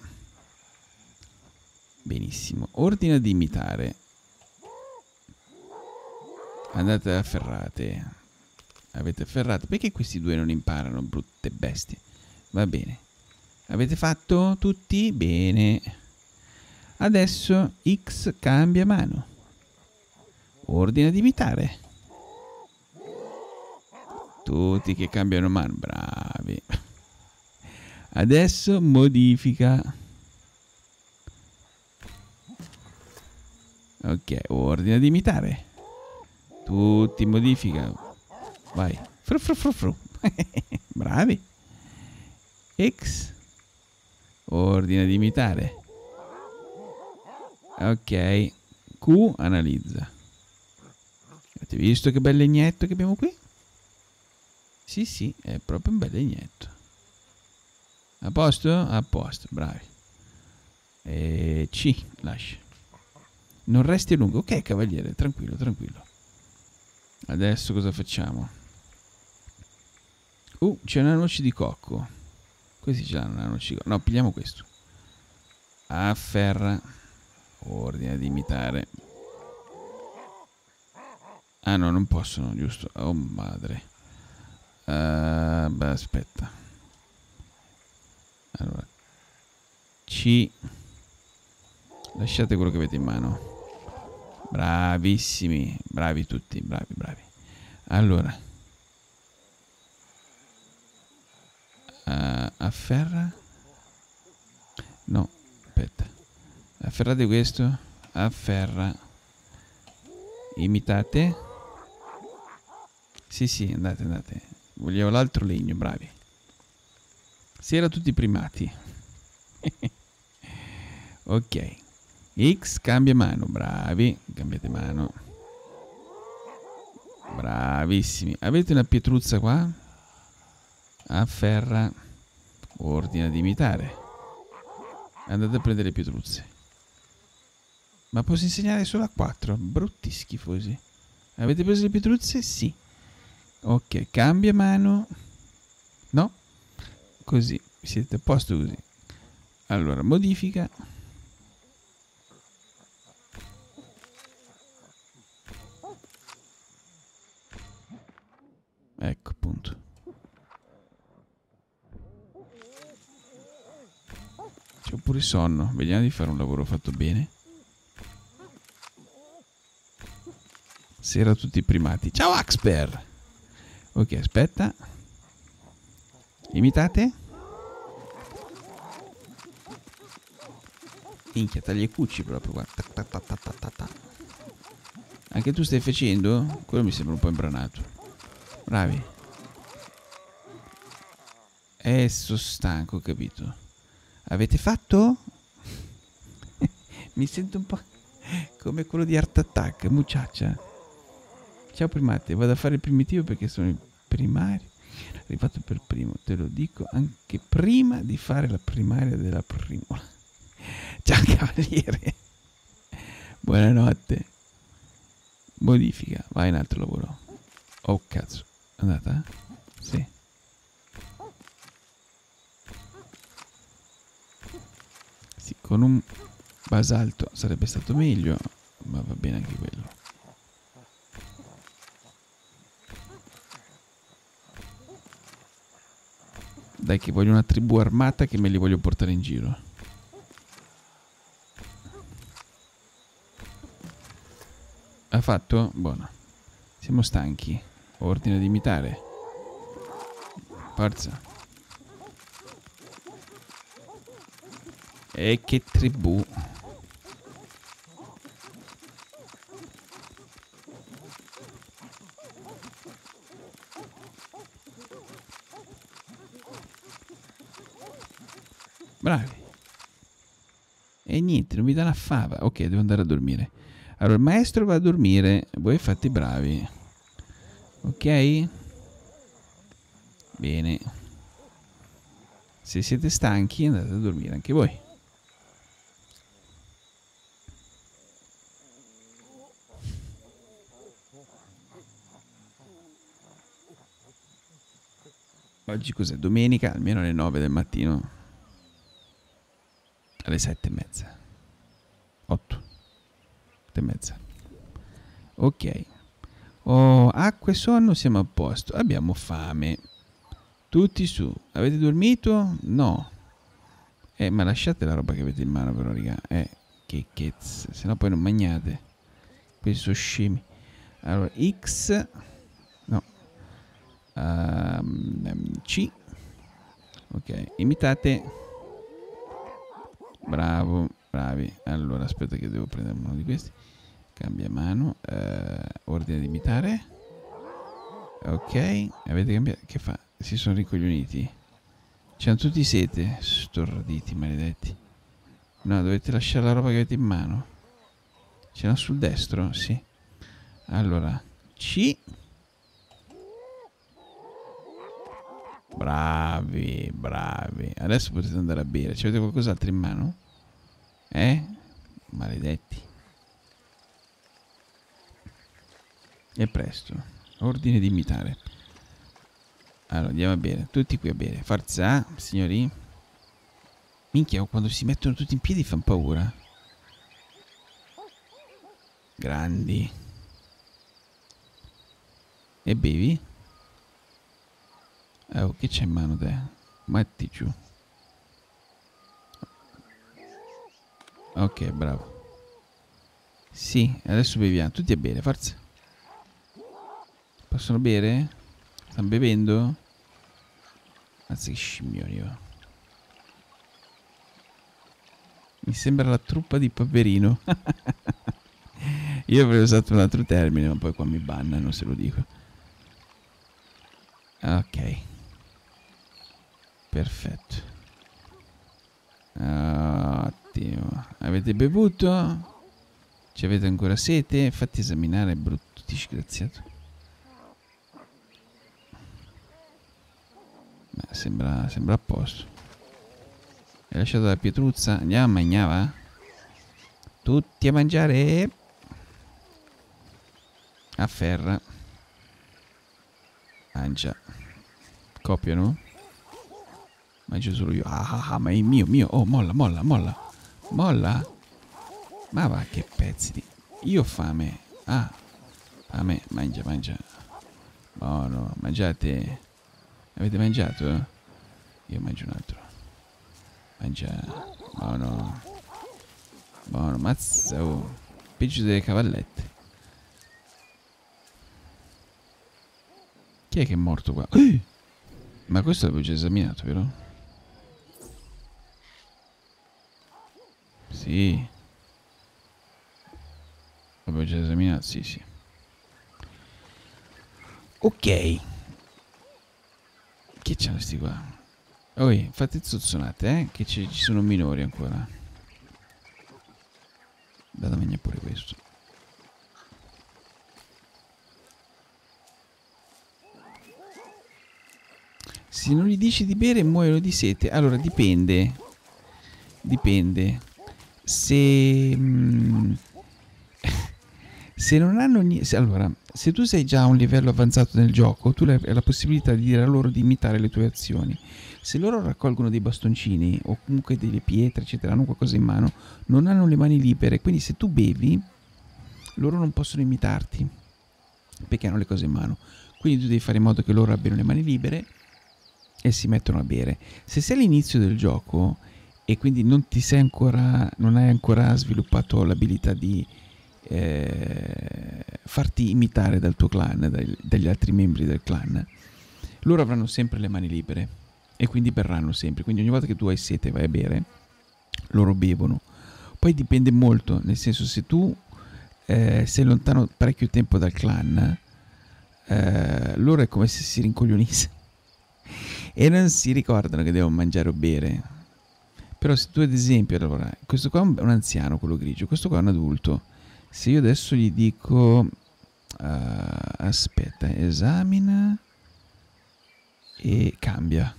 Benissimo. Ordina di imitare. Andate afferrate. Avete afferrato. Perché questi due non imparano, brutte bestie? Va bene. Avete fatto tutti? Bene. Adesso X cambia mano. Ordina di imitare. Tutti che cambiano mano. Bravi. Adesso modifica. Ok, ordina di imitare. Tutti modifica. Vai. Fru fru fru fru. Bravi. X. Ordina di imitare. Ok. Q analizza. Avete visto che bel legnetto che abbiamo qui? Sì, sì, è proprio un bel legnetto. A posto? A posto, bravi. E C, lascia. Non resti a lungo. Ok, cavaliere, tranquillo, tranquillo. Adesso cosa facciamo? Uh, c'è una noce di cocco. Questi ce l'hanno una noce di cocco. No, pigliamo questo. Afferra. Ordina di imitare. Ah no, non possono, giusto? Oh madre. Uh, beh, aspetta. Allora. C. Lasciate quello che avete in mano. Bravissimi. Bravi tutti, bravi, bravi. Allora. Uh, afferra. No, aspetta. Afferrate questo. Afferra. Imitate. Sì, sì, andate, andate. Vogliamo l'altro legno, bravi. Si era tutti primati. Ok. X cambia mano, bravi. Cambiate mano. Bravissimi. Avete una pietruzza qua? Afferra. Ordina di imitare. Andate a prendere le pietruzze. Ma posso insegnare solo a quattro? Brutti schifosi. Avete preso le pietruzze? Sì. Ok, cambia mano. No? Così. Siete a posto così. Allora, modifica. Ecco, appunto. C'ho pure sonno. Vediamo di fare un lavoro fatto bene. Sera tutti primati. Ciao Axper! Ok, aspetta. Imitate. Minchia, taglia i cucci proprio, guarda. Ta, ta, ta, ta, ta, ta, ta. Anche tu stai facendo? Quello mi sembra un po' imbranato. Bravi. Eh, sono stanco, capito? Avete fatto? Mi sento un po' come quello di Art Attack, mucciaccia. Ciao primate, vado a fare il primitivo perché sono il primario. Arrivato per primo, te lo dico anche prima di fare la primaria della primola. Ciao cavaliere. Buonanotte. Modifica, vai in altro lavoro. Oh cazzo, è andata? Sì. Sì, con un basalto sarebbe stato meglio, ma va bene anche quello. Dai che voglio una tribù armata che me li voglio portare in giro. Ha fatto? Buono. Siamo stanchi. Ordine di imitare. Forza. E che tribù. Bravi. E niente, non mi dà una fava. Ok, devo andare a dormire. Allora, il maestro va a dormire. Voi fate bravi. Ok? Bene. Se siete stanchi, andate a dormire anche voi. Oggi cos'è? Domenica, almeno alle nove del mattino. Alle sette e mezza. otto. sette e mezza. Ok. Oh, acqua e sonno, siamo a posto. Abbiamo fame. Tutti su. Avete dormito? No. Eh, ma lasciate la roba che avete in mano però, raga. Eh, che cazzo. Se no poi non mangiate. Questi sono scemi. Allora, X. No. Um, C. Ok, imitate. Bravo, bravi. Allora, aspetta che devo prendere uno di questi. Cambia mano. Uh, ordine di imitare. Ok, avete cambiato. Che fa? Si sono ricoglioniti. C'hanno tutti sete. Storditi, maledetti. No, dovete lasciare la roba che avete in mano. Ce l'ho sul destro? Sì. Allora, C. Bravi, bravi. Adesso potete andare a bere. C'avete qualcos'altro in mano? Eh? Maledetti. E presto. Ordine di imitare. Allora, andiamo a bere. Tutti qui a bere. Forza, signori. Minchia, quando si mettono tutti in piedi fanno paura. Grandi. E bevi? Oh, che c'è in mano te? Metti giù. Ok, bravo. Sì, adesso beviamo. Tutti a bere, forza. Possono bere? Stanno bevendo? Anzi, che scimmioni, va. Mi sembra la truppa di Paperino. Io avrei usato un altro termine, ma poi qua mi bannano se lo dico. Ok. Perfetto. Ottimo. Avete bevuto? Ci avete ancora sete? Fatti esaminare, brutto disgraziato. Beh, sembra, sembra a posto. Hai lasciato la pietruzza? Andiamo a mangiare, va? Tutti a mangiare. Afferra. Mangia. Copiano? Mangio solo io. Ah, ah, ah, ma è mio, mio. Oh, molla, molla, molla. Molla? Ma va, che pezzi di... Io ho fame. Ah. Fame. Mangia, mangia. Buono. Mangiate. Avete mangiato? Io mangio un altro. Mangia. Buono. Buono. Mazza. Oh. Peggio delle cavallette. Chi è che è morto qua? Uh! Ma questo l'avevo già esaminato, vero? Sì. L'avevo già esaminato, sì, sì. Ok. Che c'hanno sti qua? Oi, fate zozzonate, eh? Che ci sono minori ancora. Vado a mangiare pure questo. Se non gli dici di bere muoiono di sete. Allora dipende. Dipende. Se... Mm, se non hanno niente... Allora, se tu sei già a un livello avanzato nel gioco, tu hai la possibilità di dire a loro di imitare le tue azioni. Se loro raccolgono dei bastoncini o comunque delle pietre, eccetera, hanno qualcosa in mano, non hanno le mani libere. Quindi se tu bevi, loro non possono imitarti, perché hanno le cose in mano. Quindi tu devi fare in modo che loro abbiano le mani libere e si mettono a bere. Se sei all'inizio del gioco e quindi non ti sei ancora, non hai ancora sviluppato l'abilità di eh, farti imitare dal tuo clan, dai, dagli altri membri del clan, loro avranno sempre le mani libere e quindi berranno sempre. Quindi ogni volta che tu hai sete e vai a bere, loro bevono. Poi dipende molto, nel senso, se tu eh, sei lontano parecchio tempo dal clan, eh, loro è come se si rincoglionissero e non si ricordano che devono mangiare o bere. Però se tu ad esempio, allora, questo qua è un anziano, quello grigio, questo qua è un adulto. Se io adesso gli dico uh, aspetta, esamina e cambia.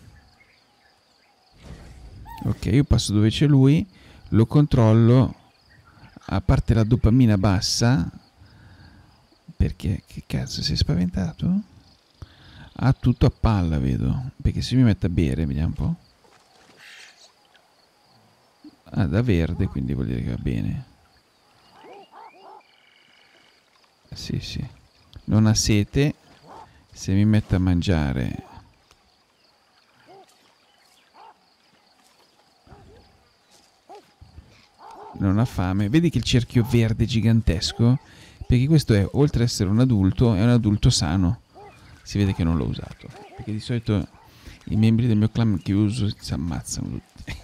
Ok, io passo dove c'è lui, lo controllo, a parte la dopamina bassa, perché che cazzo, sei spaventato? Ha tutto a palla, vedo, perché se mi metto a bere, vediamo un po'. Ah, da verde, quindi vuol dire che va bene. Sì, sì. Non ha sete. Se mi metto a mangiare, non ha fame. Vedi che il cerchio verde è gigantesco? Perché questo è, oltre ad essere un adulto, è un adulto sano. Si vede che non l'ho usato. Perché di solito i membri del mio clan che uso si ammazzano tutti.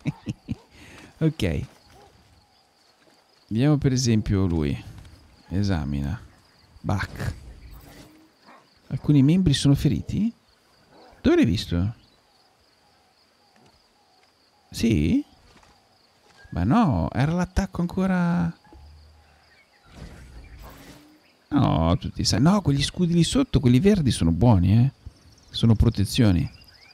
Ok. Vediamo per esempio lui. Esamina. Bach. Alcuni membri sono feriti? Dove l'hai visto? Sì? Ma no, era l'attacco ancora... No, tutti sai. No, quegli scudi lì sotto, quelli verdi sono buoni, eh. Sono protezioni.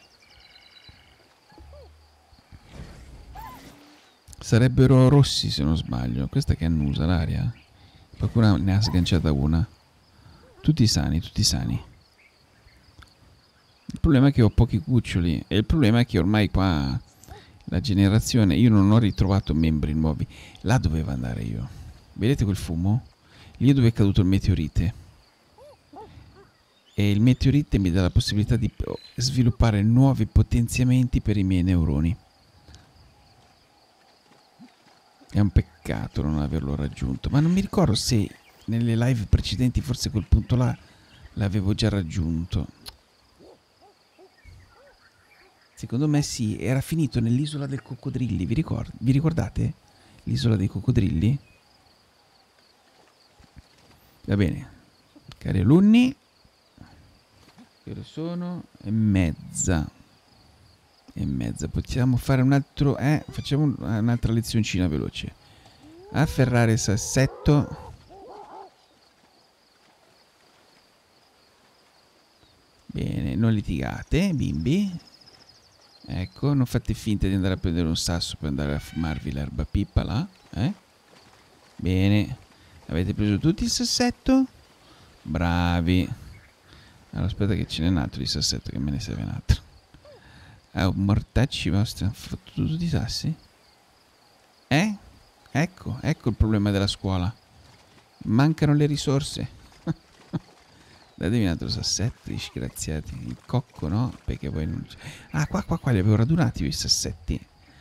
Sarebbero rossi se non sbaglio. Questa che annusa l'aria. Qualcuno ne ha sganciata una. Tutti sani, tutti sani. Il problema è che ho pochi cuccioli. E il problema è che ormai qua la generazione... Io non ho ritrovato membri nuovi. Là dovevo andare io. Vedete quel fumo? Lì è dove è caduto il meteorite. E il meteorite mi dà la possibilità di sviluppare nuovi potenziamenti per i miei neuroni. È un peccato non averlo raggiunto. Ma non mi ricordo se nelle live precedenti forse quel punto là l'avevo già raggiunto. Secondo me sì, era finito nell'isola del coccodrilli. Vi, ricord- vi ricordate? L'isola dei coccodrilli? Va bene. Cari alunni, che ore sono? E mezza. E mezza. Possiamo fare un altro... Eh, facciamo un'altra lezioncina veloce. Afferrare il sassetto. Bene, non litigate, bimbi. Ecco, non fate finta di andare a prendere un sasso per andare a fumarvi l'erba pippa là. Eh? Bene. Avete preso tutti il sassetto? Bravi. Allora aspetta che ce n'è un altro di sassetto, che me ne serve un altro. Ah, mortacci vostri, hanno fatto tutti i sassi? Eh? Ecco, ecco il problema della scuola. Mancano le risorse. Datevi un altro sassetto, disgraziati. Il cocco no, perché poi non c'è. Ah, qua, qua, qua li avevo radunati io i sassetti.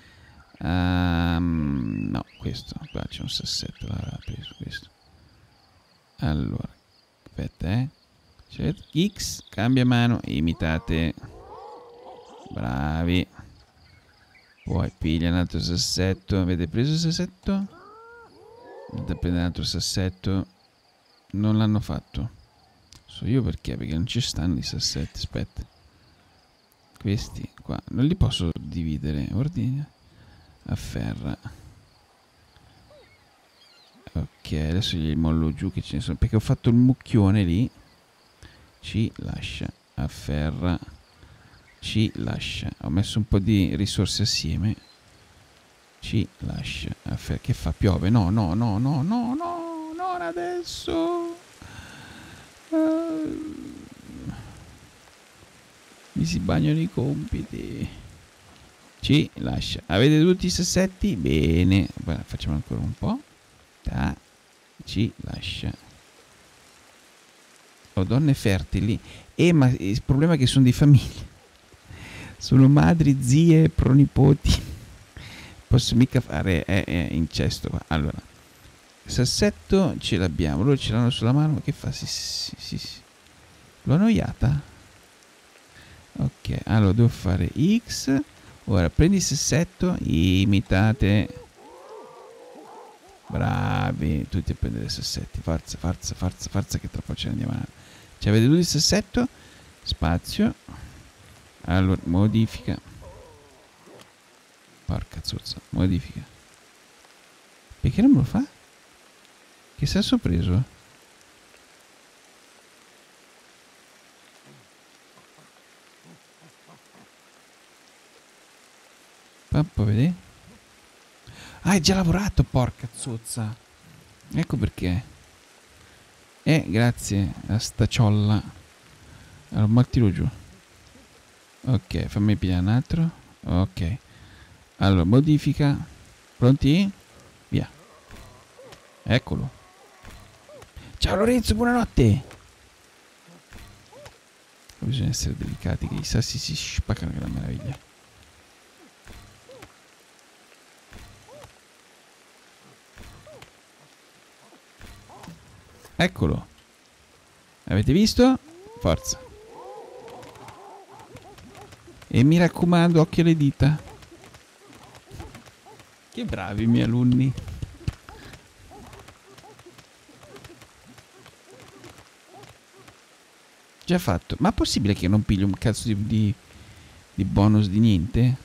Um, no, questo. Qua c'è un sassetto, l'aveva preso questo. Allora, aspetta, eh. C'è X, cambia mano, imitate. Bravi. Poi piglia un altro sassetto. Avete preso il sassetto? Andate a prendere un altro sassetto. Non l'hanno fatto. So io perché, perché non ci stanno i sassetti. Aspetta. Questi qua non li posso dividere. Ordine. Afferra. Ok, adesso gli mollo giù che ce ne sono. Perché ho fatto il mucchione lì. Ci lascia. Afferra. Ci lascia. Ho messo un po' di risorse assieme. Ci lascia. Afferra. Che fa? Piove? No, no, no, no, no, no. Non adesso. Uh. Mi si bagnano i compiti. Ci lascia. Avete tutti i sassetti? Bene. Beh, facciamo ancora un po'. Ah, ci lascia. Ho donne fertili. Eh, ma il problema è che sono di famiglia. Sono madri, zie, pronipoti. Posso mica fare è, è incesto qua. Allora, sassetto ce l'abbiamo. Loro ce l'hanno sulla mano. Ma che fa? Sì, sì, sì, sì. L'ho annoiata? Ok, allora devo fare X. Ora prendi il sassetto. Imitate. Bravi. Tutti a prendere i sassetti. Forza, forza, forza, forza, che tra poco ce ne andiamo avanti. Cioè, avete tutti il sassetto. Spazio. Allora, modifica. Porca zozza, modifica. Perché non me lo fa? Che senso ho preso? Papà, vedi? Ah, è già lavorato, porca zozza. Ecco perché. Eh, grazie a sta ciolla. Allora, ma tiro giù. Ok, fammi pigliare un altro. Ok. Allora, modifica. Pronti? Via. Eccolo. Ciao Lorenzo, buonanotte. Bisogna essere delicati, che i sassi si spaccano, che è una meraviglia. Eccolo. Avete visto? Forza. E mi raccomando, occhio alle dita. Che bravi i miei alunni. Già fatto. Ma è possibile che non piglio un cazzo di, di, di bonus di niente?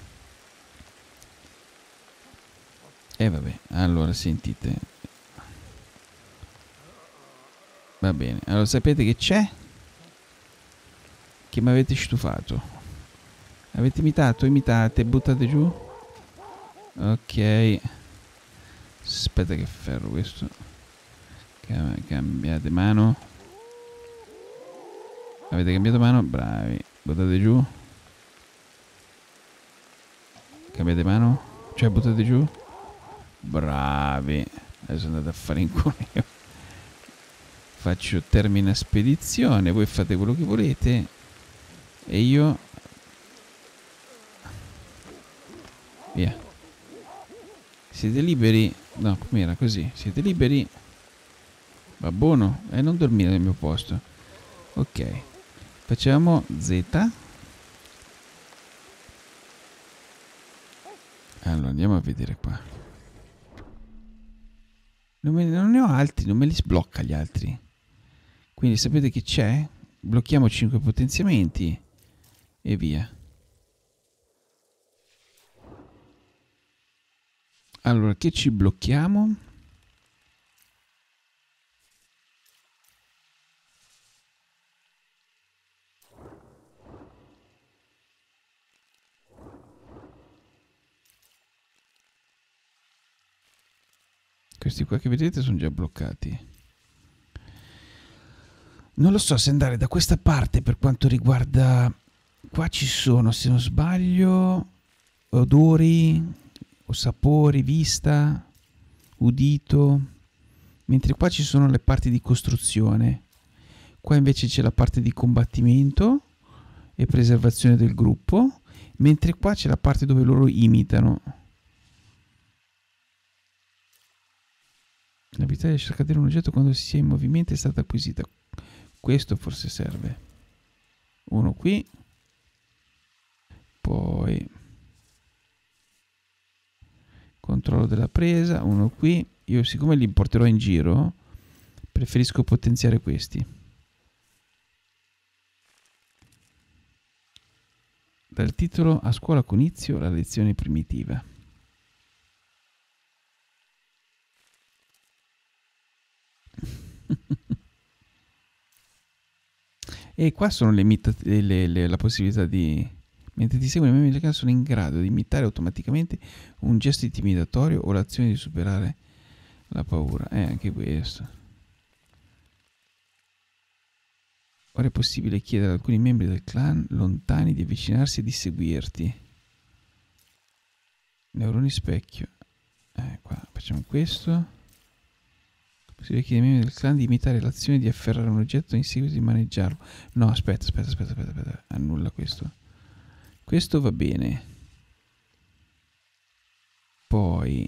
E eh, vabbè, allora sentite. Va bene, allora sapete che c'è? Che mi avete stufato. Avete imitato? Imitate, buttate giù. Ok. Aspetta che ferro questo. Cambiate mano. Avete cambiato mano? Bravi. Buttate giù. Cambiate mano. Cioè buttate giù. Bravi. Adesso andate a fare in culo. Faccio termina spedizione. Voi fate quello che volete. E io... Via. Siete liberi? No, com'era così? Siete liberi? Va buono. E eh, non dormire nel mio posto. Ok. Facciamo Z. Allora andiamo a vedere qua. Non, me, non ne ho altri, non me li sblocca gli altri. Quindi sapete che c'è? Blocchiamo cinque potenziamenti e via. Allora, che ci blocchiamo? Questi qua che vedete sono già bloccati. Non lo so se andare da questa parte per quanto riguarda... Qua ci sono, se non sbaglio, odori, o sapori, vista, udito. Mentre qua ci sono le parti di costruzione. Qua invece c'è la parte di combattimento e preservazione del gruppo. Mentre qua c'è la parte dove loro imitano. L'abilità di lasciare cadere un oggetto quando si è in movimento è stata acquisita. Questo forse serve. Uno qui. Poi controllo della presa. Uno qui. Io siccome li porterò in giro, preferisco potenziare questi. Dal titolo A scuola con Izio, la lezione primitiva. E qua sono le, le, le, la possibilità di... Mentre ti seguono i membri del clan sono in grado di imitare automaticamente un gesto intimidatorio o l'azione di superare la paura. Eh, anche questo. Ora è possibile chiedere ad alcuni membri del clan lontani di avvicinarsi e di seguirti. Neuroni specchio. Eh, qua facciamo questo. Possibile chiedere ai membri del clan di imitare l'azione di afferrare un oggetto e in seguito di maneggiarlo. No, aspetta, aspetta, aspetta, aspetta, aspetta. Annulla questo. Questo va bene. Poi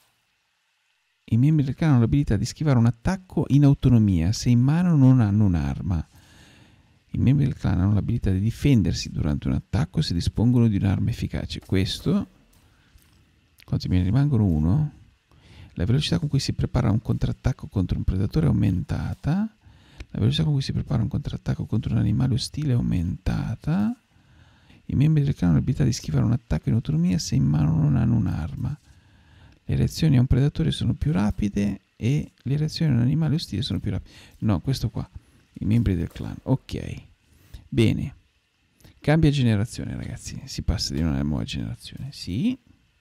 i membri del clan hanno l'abilità di schivare un attacco in autonomia se in mano non hanno un'arma. I membri del clan hanno l'abilità di difendersi durante un attacco se dispongono di un'arma efficace. Questo. Quanti me ne rimangono? Uno. La velocità con cui si prepara un contrattacco contro un predatore è aumentata. La velocità con cui si prepara un contrattacco contro un animale ostile è aumentata. I membri del clan hanno l'abilità di schivare un attacco in autonomia se in mano non hanno un'arma. Le reazioni a un predatore sono più rapide e le reazioni a un animale ostile sono più rapide. No, questo qua. I membri del clan. Ok. Bene. Cambia generazione, ragazzi. Si passa di una nuova generazione. Sì.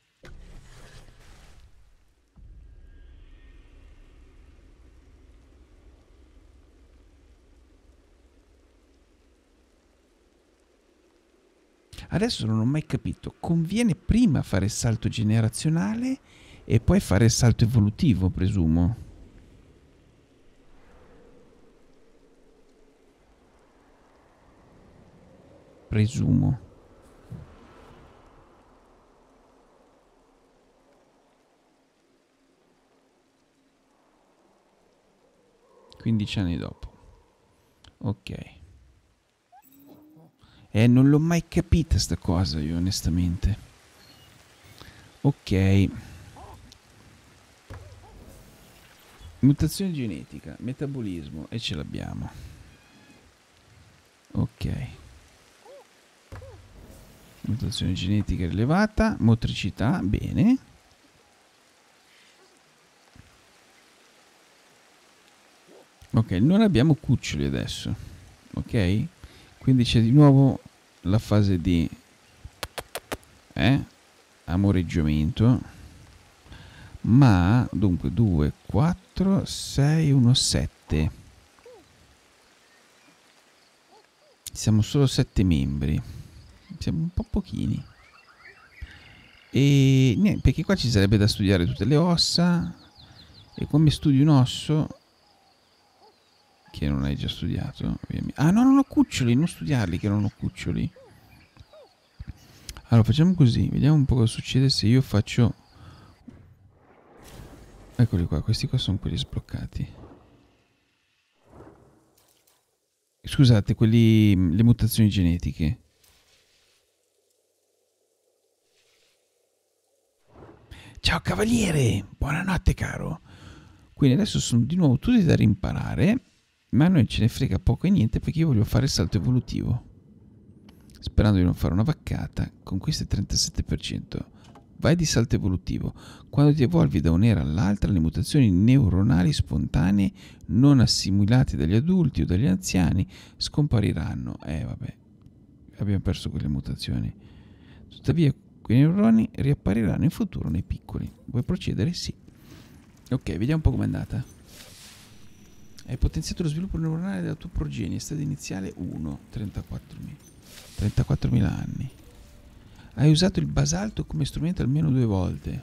Adesso non ho mai capito, conviene prima fare il salto generazionale e poi fare il salto evolutivo, presumo. Presumo. quindici anni dopo. Ok. Eh, non l'ho mai capita sta cosa io, onestamente. Ok. Mutazione genetica, metabolismo, e ce l'abbiamo. Ok. Mutazione genetica rilevata, motricità, bene. Ok, non abbiamo cuccioli adesso. Ok? Quindi c'è di nuovo la fase di eh, amoreggiamento. Ma dunque due, quattro, sei, uno, sette. Siamo solo sette membri. Siamo un po' pochini. E niente, perché qua ci sarebbe da studiare tutte le ossa. E come studi un osso che non hai già studiato, ovviamente. Ah no, non ho cuccioli, non studiarli che non ho cuccioli. Allora facciamo così, vediamo un po' cosa succede se io faccio. Eccoli qua, questi qua sono quelli sbloccati. Scusate, quelli, le mutazioni genetiche. Ciao cavaliere, buonanotte caro. Quindi adesso sono di nuovo tutti da rimparare, ma a noi ce ne frega poco e niente perché io voglio fare il salto evolutivo. Sperando di non fare una vaccata, con questo è trentasette per cento. Vai di salto evolutivo. Quando ti evolvi da un'era all'altra, le mutazioni neuronali spontanee non assimilate dagli adulti o dagli anziani scompariranno. Eh vabbè, abbiamo perso quelle mutazioni. Tuttavia, quei neuroni riappariranno in futuro nei piccoli. Vuoi procedere? Sì. Ok, vediamo un po' com'è andata. Hai potenziato lo sviluppo neuronale della tua progenie. Stadio iniziale uno, trentaquattromila anni. Hai usato il basalto come strumento almeno due volte.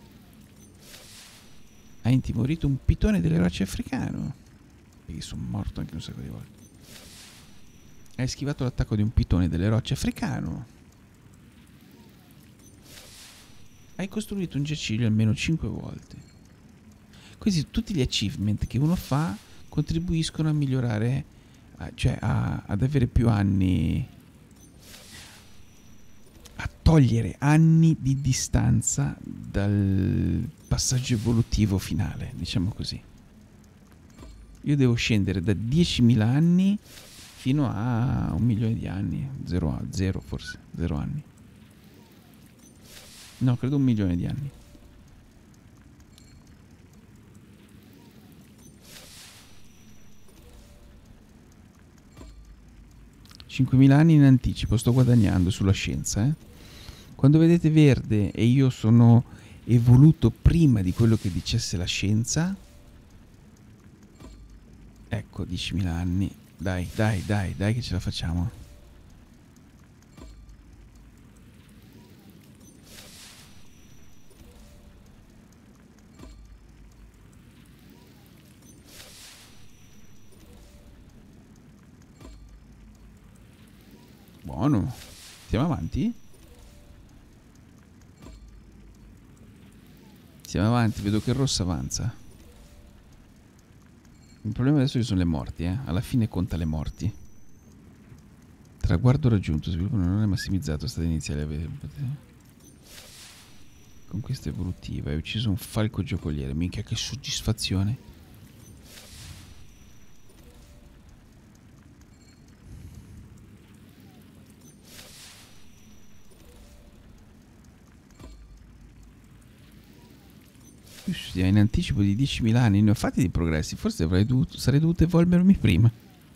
Hai intimorito un pitone delle rocce africano. Perché sono morto anche un sacco di volte. Hai schivato l'attacco di un pitone delle rocce africano. Hai costruito un giaciglio almeno cinque volte. Questi tutti gli achievement che uno fa contribuiscono a migliorare, cioè a, ad avere più anni, a togliere anni di distanza dal passaggio evolutivo finale, diciamo così. Io devo scendere da diecimila anni fino a un milione di anni, zero, zero forse, zero anni. No, credo un milione di anni. cinquemila anni in anticipo, sto guadagnando sulla scienza, eh. Quando vedete verde e io sono evoluto prima di quello che dicesse la scienza, ecco, diecimila anni. Dai, dai, dai, dai che ce la facciamo. Buono. Andiamo avanti? Siamo avanti, vedo che il rosso avanza. Il problema adesso ci sono le morti, eh. Alla fine conta le morti. Traguardo raggiunto, sviluppo non è massimizzato, stato iniziale. Conquista evolutiva, hai ucciso un falco giocoliere, minchia che soddisfazione. In anticipo di diecimila anni ne ho fatti di progressi, forse avrei dovuto, sarei dovuto evolvermi prima.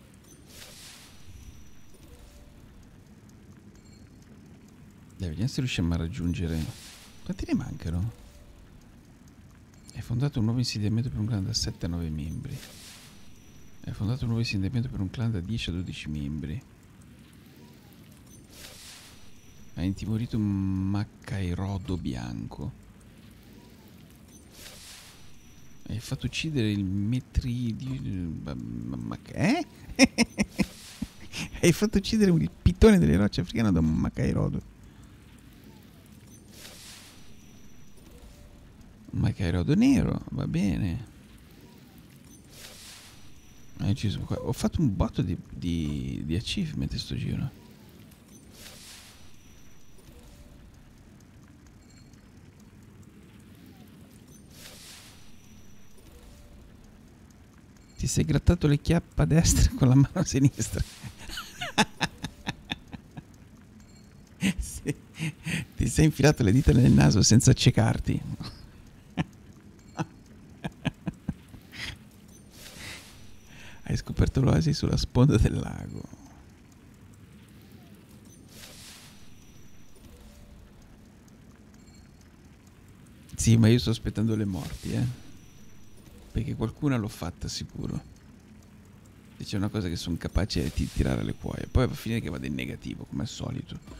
Dai, vediamo se riusciamo a raggiungere. Quanti ne mancano? Hai fondato un nuovo insediamento per un clan da sette a nove membri. Hai fondato un nuovo insediamento per un clan da dieci a dodici membri. Hai intimorito un Macairodo bianco. Hai fatto uccidere il Metridio. Ma che? Hai fatto uccidere il pitone delle rocce africane da un Macairodo. Un Macairodo nero, va bene. Hai ucciso qua. Ho fatto un botto di, di, di achievement sto giro. Ti sei grattato le chiappe a destra con la mano sinistra. Sì. Ti sei infilato le dita nel naso senza accecarti. Hai scoperto l'oasi sulla sponda del lago. Sì, ma io sto aspettando le morti, eh. Perché qualcuna l'ho fatta sicuro. Se c'è una cosa che sono capace di tirare alle cuoie. Poi va a finire che vado in negativo, come al solito.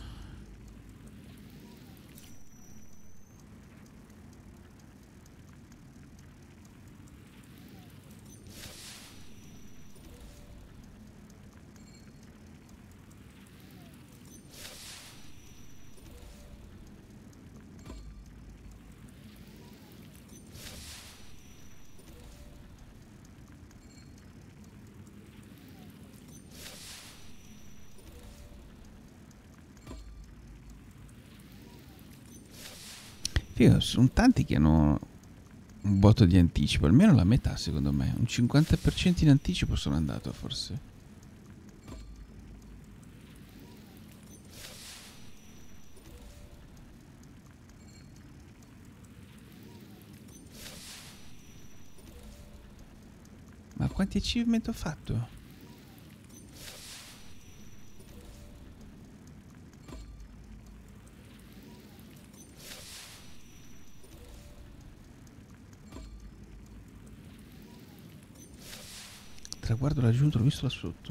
Figa, sono tanti che hanno un botto di anticipo, almeno la metà secondo me. Un cinquanta per cento in anticipo sono andato forse. Ma quanti achievement ho fatto? Traguardo raggiunto, l'ho visto là sotto.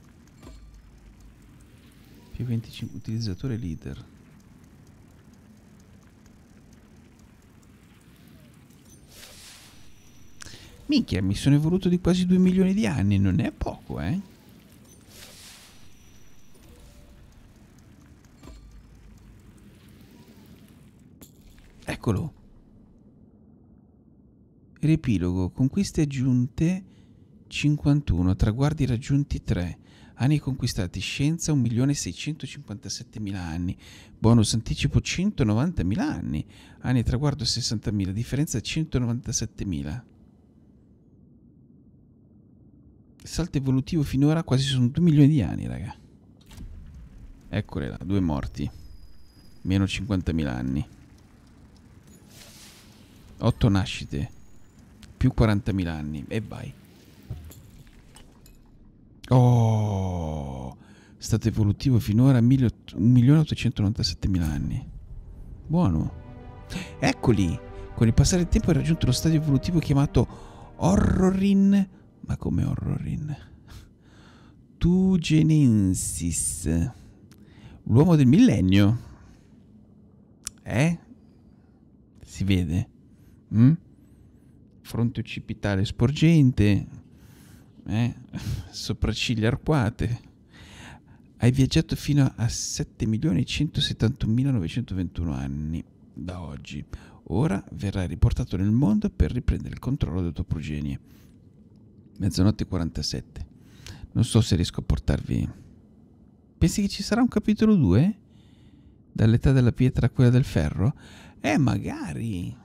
Più venticinque utilizzatore leader. Minchia, mi sono evoluto di quasi due milioni di anni, non è poco, eh? Eccolo. Riepilogo, conquiste aggiunte cinquantuno, traguardi raggiunti tre, anni conquistati, scienza un milione seicentocinquantasettemila anni, bonus anticipo centonovantamila anni, anni traguardo sessantamila, differenza centonovantasettemila. Salto evolutivo finora quasi sono due milioni di anni, raga. Eccole là, due morti, meno cinquantamila anni. otto nascite, più quarantamila anni, e vai. Oh, stato evolutivo finora un milione ottocentonovantasettemila anni. Buono. Eccoli. Con il passare del tempo hai raggiunto lo stadio evolutivo chiamato Horrorin. Ma come Horrorin? Tugenensis. L'uomo del millennio. Eh? Si vede. Mm? Fronte occipitale sporgente. Eh? Sopracciglia arcuate. Hai viaggiato fino a sette milioni centosettantunomilanovecentoventuno anni da oggi. Ora verrai riportato nel mondo per riprendere il controllo della tua progenie. Mezzanotte e quarantasette. Non so se riesco a portarvi... Pensi che ci sarà un capitolo due? Dall'età della pietra a quella del ferro? Eh, magari.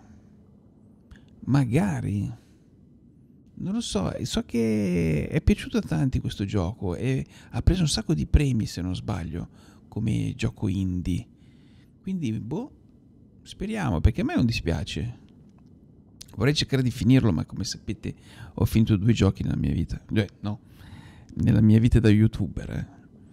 Magari. Non lo so, so che è piaciuto a tanti questo gioco e ha preso un sacco di premi, se non sbaglio, come gioco indie. Quindi, boh, speriamo, perché a me non dispiace. Vorrei cercare di finirlo, ma come sapete ho finito due giochi nella mia vita. Eh, no, nella mia vita da youtuber. Eh.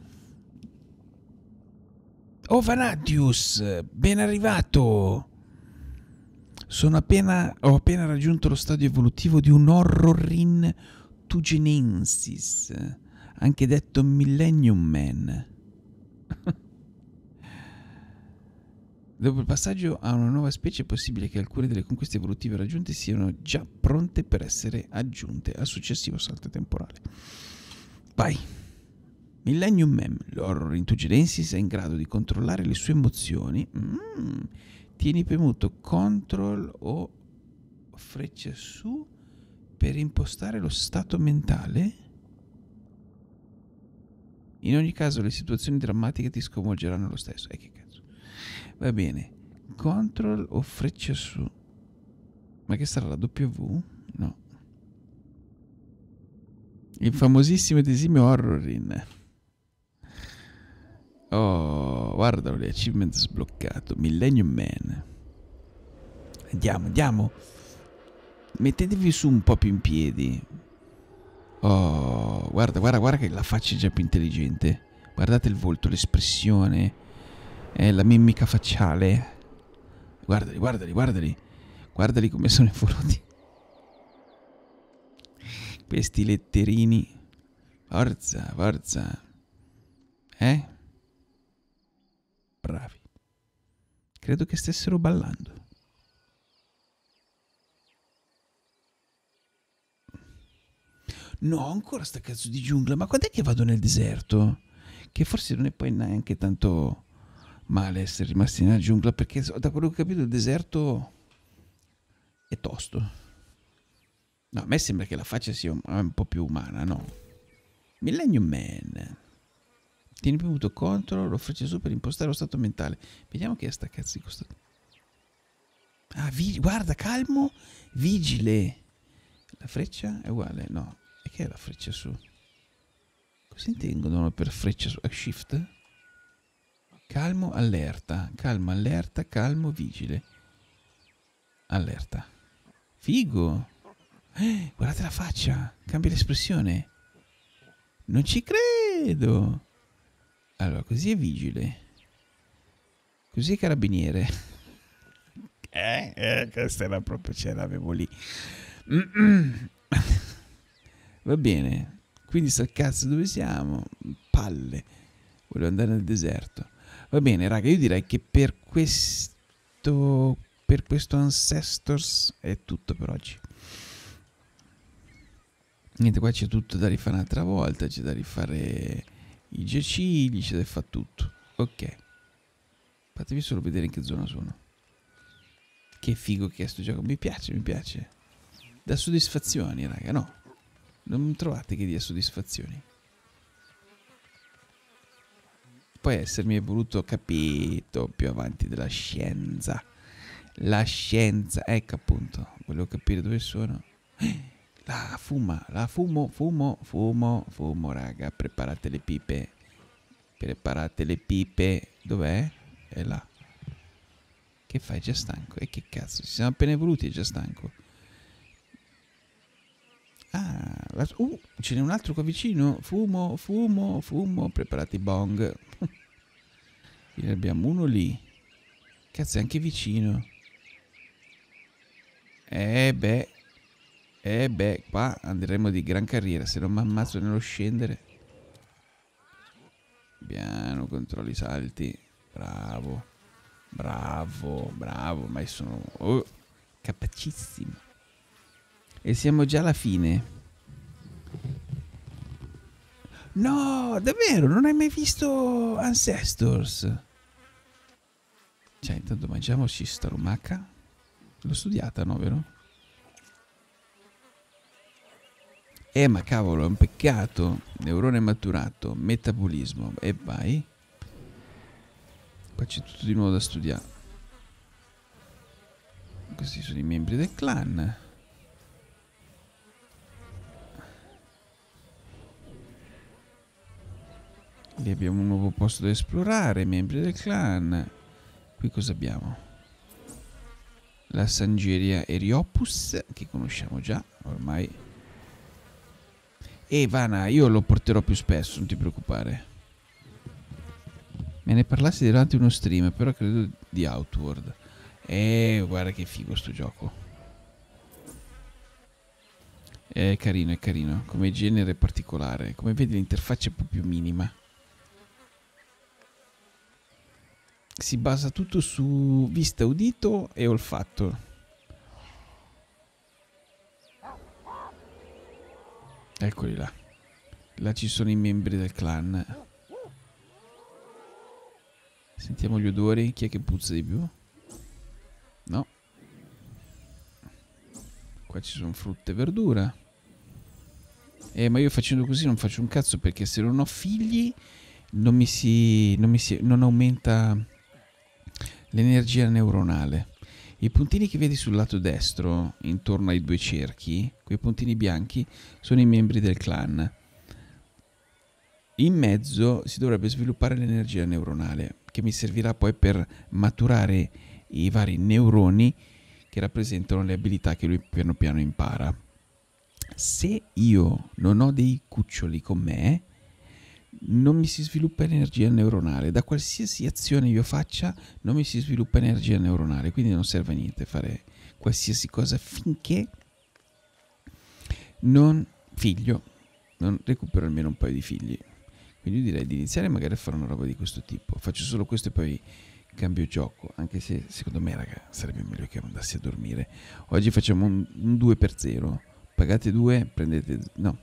Oh, Vanadius, ben arrivato! Sono appena, ho appena raggiunto lo stadio evolutivo di un Horrorin tugenensis, anche detto Millennium Man. Dopo il passaggio a una nuova specie è possibile che alcune delle conquiste evolutive raggiunte siano già pronte per essere aggiunte al successivo salto temporale. Vai! Millennium Man, l'Horrorin tugenensis è in grado di controllare le sue emozioni. Mm. Tieni premuto control o freccia su per impostare lo stato mentale. In ogni caso le situazioni drammatiche ti sconvolgeranno lo stesso. Eh, che cazzo. Va bene. Control o freccia su. Ma che sarà la W? No. Il famosissimo ed esimio Horrorin. Oh, guardalo, le achievement sbloccato. Millennium Man. Andiamo, andiamo. Mettetevi su un po' più in piedi. Oh, guarda, guarda, guarda che la faccia è già più intelligente. Guardate il volto, l'espressione, eh, la mimica facciale. Guardali, guardali, guardali. Guardali come sono evoluti. Questi letterini. Forza, forza. Eh? Bravi. Credo che stessero ballando. No, ancora sta cazzo di giungla. Ma quando è che vado nel deserto? Che forse non è poi neanche tanto male essere rimasti nella giungla, perché da quello che ho capito il deserto è tosto. No, a me sembra che la faccia sia un, un po' più umana, no? Millennium Man. Tieni premuto control, lo freccia su per impostare lo stato mentale. Vediamo che è sta cazzo di questo. Ah, vi- guarda, calmo, vigile. La freccia è uguale, no. E che è la freccia su? Cosa intendono per freccia su? Shift? Calmo, allerta. Calmo, allerta, calmo, vigile. Allerta. Figo. Eh, guardate la faccia. Cambia l'espressione. Non ci credo. Allora, così è vigile. Così è carabiniere. Eh, eh, questa era proprio, ce l'avevo lì. Va bene. Quindi sta cazzo dove siamo? Palle. Volevo andare nel deserto. Va bene, raga, io direi che per questo per questo Ancestors è tutto per oggi. Niente, qua c'è tutto da rifare un'altra volta, c'è da rifare i giacigli, c'è da fare tutto. Ok. Fatevi solo vedere in che zona sono. Che figo che è sto gioco. Mi piace, mi piace. Dà soddisfazioni, raga, no? Non trovate che dia soddisfazioni? Può essermi voluto capito più avanti della scienza. La scienza, ecco appunto. Volevo capire dove sono. La fuma, la fumo, fumo, fumo, fumo, raga. Preparate le pipe. Preparate le pipe. Dov'è? È là. Che fai? È già stanco. E che cazzo? Ci siamo appena evoluti, è già stanco. Ah, la... uh, ce n'è un altro qua vicino. Fumo, fumo, fumo. Preparate i bong. Ne abbiamo uno lì. Cazzo, è anche vicino. Eh beh. Eh beh, qua andremo di gran carriera. Se non mi ammazzo nello scendere. Piano, controlli i salti. Bravo. Bravo, bravo. Ma io sono oh, capacissimo. E siamo già alla fine. No, davvero, non hai mai visto Ancestors? Cioè, intanto mangiamoci sta lumaca. L'ho studiata, no, vero? Eh, ma cavolo, è un peccato. Neurone maturato, metabolismo. E vai. Qua c'è tutto di nuovo da studiare. Questi sono i membri del clan. Lì abbiamo un nuovo posto da esplorare, membri del clan. Qui cosa abbiamo? La Sangeria Eriopus, che conosciamo già, ormai. E Vana, io lo porterò più spesso, non ti preoccupare. Me ne parlassi durante uno stream, però credo di Outward. Eh, guarda che figo sto gioco. È carino, è carino. Come genere particolare. Come vedi l'interfaccia è proprio minima. Si basa tutto su vista, udito e olfatto. Eccoli là. Là ci sono i membri del clan. Sentiamo gli odori. Chi è che puzza di più? No. Qua ci sono frutta e verdura. Eh, ma io facendo così non faccio un cazzo, perché se non ho figli non mi si... non mi si... non aumenta l'energia neuronale. I puntini che vedi sul lato destro, intorno ai due cerchi, quei puntini bianchi, sono i membri del clan. In mezzo si dovrebbe sviluppare l'energia neuronale, che mi servirà poi per maturare i vari neuroni che rappresentano le abilità che lui piano piano impara. Se io non ho dei cuccioli con me, non mi si sviluppa energia neuronale. Da qualsiasi azione io faccia non mi si sviluppa energia neuronale, quindi non serve a niente fare qualsiasi cosa finché non figlio, non recupero almeno un paio di figli. Quindi io direi di iniziare magari a fare una roba di questo tipo. Faccio solo questo e poi cambio gioco, anche se secondo me, raga, sarebbe meglio che andassi a dormire. Oggi facciamo un, un due per zero. Pagate due, prendete... no.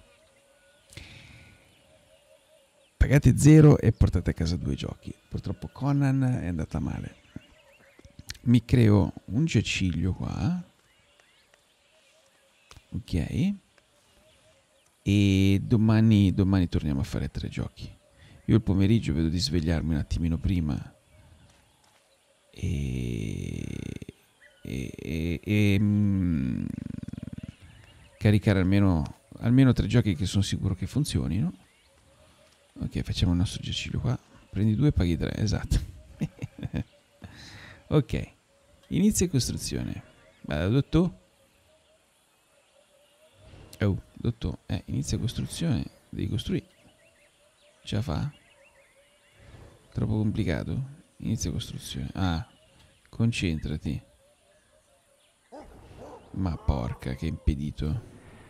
Pagate zero e portate a casa due giochi. Purtroppo Conan è andata male. Mi creo un giaciglio qua. Ok. E domani, domani torniamo a fare tre giochi. Io il pomeriggio vedo di svegliarmi un attimino prima. E... E... e, e mm, caricare almeno, almeno tre giochi che sono sicuro che funzionino. Ok, facciamo il nostro giaciglio qua. Prendi due e paghi tre, esatto. Ok, inizia costruzione. Vada, dottor. Oh, dottor, eh, inizia costruzione. Devi costruire. Ce la fa? Troppo complicato? Inizia costruzione. Ah, concentrati. Ma porca, che impedito.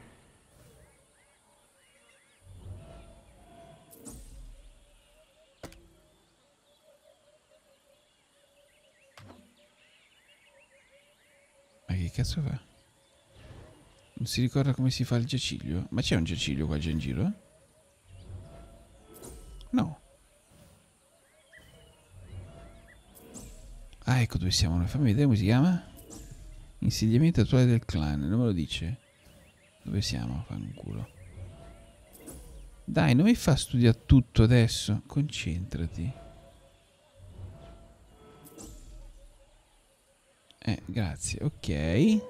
Ma che cazzo fa? Non si ricorda come si fa il giaciglio? Ma c'è un giaciglio qua già in giro? No. Ah, ecco dove siamo noi. Fammi vedere come si chiama. Insediamento attuale del clan. Non me lo dice. Dove siamo? Fanculo. Dai, non mi fa studiare tutto adesso. Concentrati. Eh, grazie. Ok.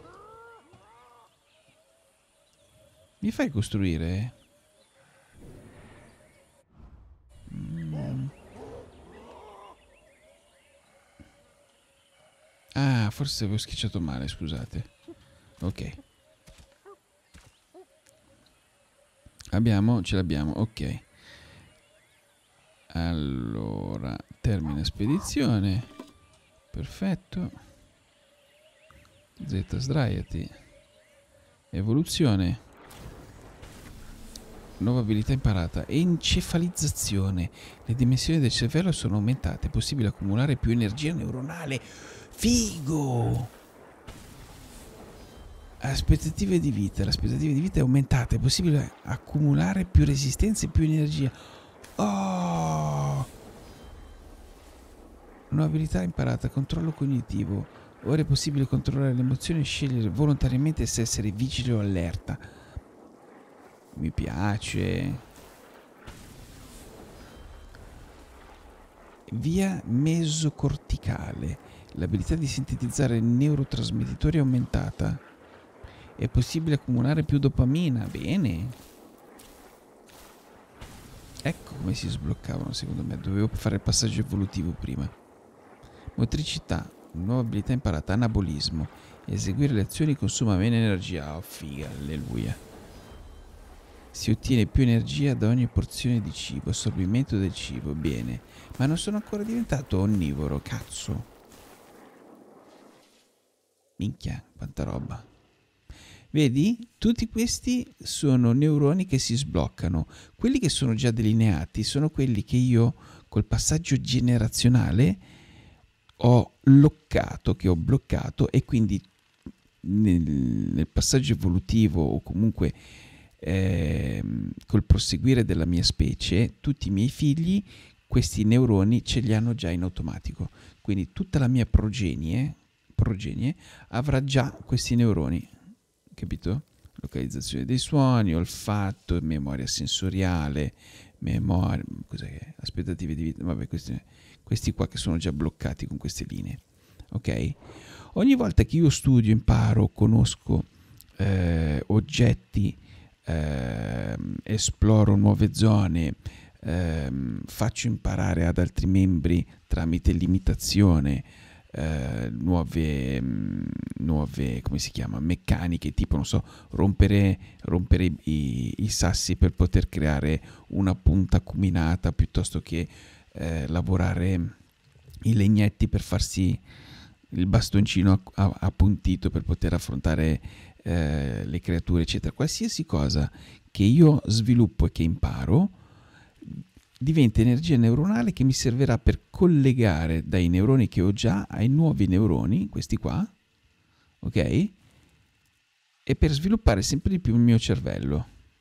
Mi fai costruire? Mm. Ah, forse avevo schiacciato male, scusate. Ok. Abbiamo, ce l'abbiamo, ok. Allora, termina spedizione. Perfetto. Z, sdraiati. Evoluzione. Nuova abilità imparata. Encefalizzazione. Le dimensioni del cervello sono aumentate. È possibile accumulare più energia neuronale. Figo! Aspettative di vita. L'aspettativa di vita è aumentata. È possibile accumulare più resistenza e più energia. Oh! Nuova abilità imparata. Controllo cognitivo. Ora è possibile controllare le emozioni e scegliere volontariamente se essere vigile o allerta. Mi piace. Via mesocorticale. L'abilità di sintetizzare neurotrasmettitori è aumentata. È possibile accumulare più dopamina. Bene. Ecco come si sbloccavano, secondo me. Dovevo fare il passaggio evolutivo prima. Motricità. Nuova abilità imparata. Anabolismo. Eseguire le azioni consuma meno energia. Oh, figa, alleluia. Si ottiene più energia da ogni porzione di cibo. Assorbimento del cibo. Bene. Ma non sono ancora diventato onnivoro. Cazzo. Minchia, quanta roba. Vedi? Tutti questi sono neuroni che si sbloccano. Quelli che sono già delineati sono quelli che io col passaggio generazionale ho loccato, che ho bloccato, e quindi nel, nel passaggio evolutivo o comunque eh, col proseguire della mia specie, tutti i miei figli questi neuroni ce li hanno già in automatico. Quindi tutta la mia progenie, progenie avrà già questi neuroni. Capito? Localizzazione dei suoni, olfatto, memoria sensoriale, memoria, cos'è che è? Aspettative di vita, vabbè, questi, questi qua che sono già bloccati con queste linee. Ok? Ogni volta che io studio, imparo, conosco eh, oggetti, eh, esploro nuove zone, eh, faccio imparare ad altri membri tramite l'imitazione, Uh, nuove, mh, nuove, come si chiama, meccaniche, tipo, non so, rompere, rompere i, i sassi per poter creare una punta acuminata, piuttosto che eh, lavorare i legnetti per farsi il bastoncino appuntito per poter affrontare eh, le creature, eccetera. Qualsiasi cosa che io sviluppo e che imparo diventa energia neuronale che mi servirà per collegare dai neuroni che ho già ai nuovi neuroni, questi qua, ok? E per sviluppare sempre di più il mio cervello.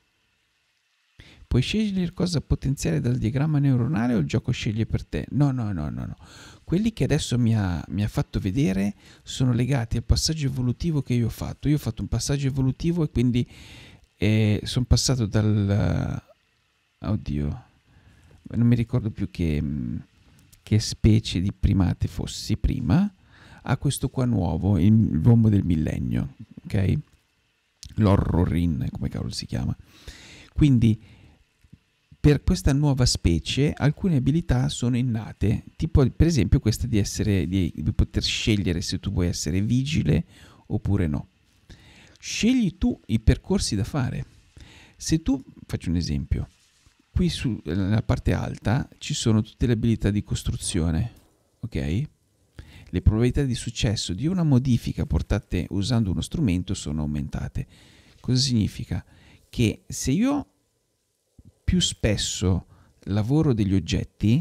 Puoi scegliere cosa potenziare dal diagramma neuronale o il gioco sceglie per te? No, no, no, no, no. Quelli che adesso mi ha, mi ha fatto vedere sono legati al passaggio evolutivo che io ho fatto. Io ho fatto un passaggio evolutivo e quindi eh, sono passato dal... Oddio... non mi ricordo più che, che specie di primate fossi prima, a questo qua nuovo, il, l'uomo del millennio, ok? L'Horrorin, come cavolo si chiama. Quindi per questa nuova specie alcune abilità sono innate, tipo per esempio questa di essere di, di poter scegliere se tu vuoi essere vigile oppure no. Scegli tu i percorsi da fare. Se tu, faccio un esempio, qui su, nella parte alta ci sono tutte le abilità di costruzione, ok? Le probabilità di successo di una modifica portate usando uno strumento sono aumentate. Cosa significa? Che se io più spesso lavoro degli oggetti,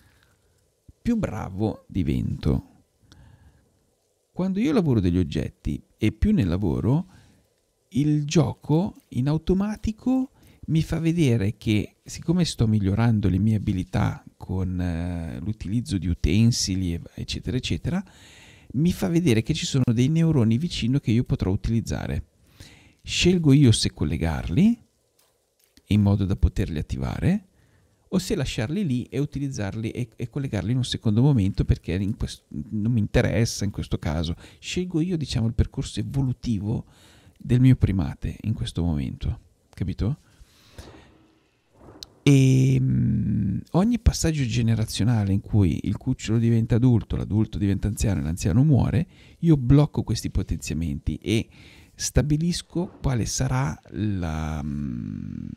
più bravo divento. Quando io lavoro degli oggetti e più ne lavoro, il gioco in automatico mi fa vedere che, siccome sto migliorando le mie abilità con eh, l'utilizzo di utensili, eccetera, eccetera, mi fa vedere che ci sono dei neuroni vicino che io potrò utilizzare. Scelgo io se collegarli, in modo da poterli attivare, o se lasciarli lì e utilizzarli e, e collegarli in un secondo momento, perché in questo, non mi interessa in questo caso. Scelgo io, diciamo, il percorso evolutivo del mio primate in questo momento. Capito? E mh, ogni passaggio generazionale in cui il cucciolo diventa adulto, l'adulto diventa anziano e l'anziano muore, io blocco questi potenziamenti e stabilisco quale sarà la, mh,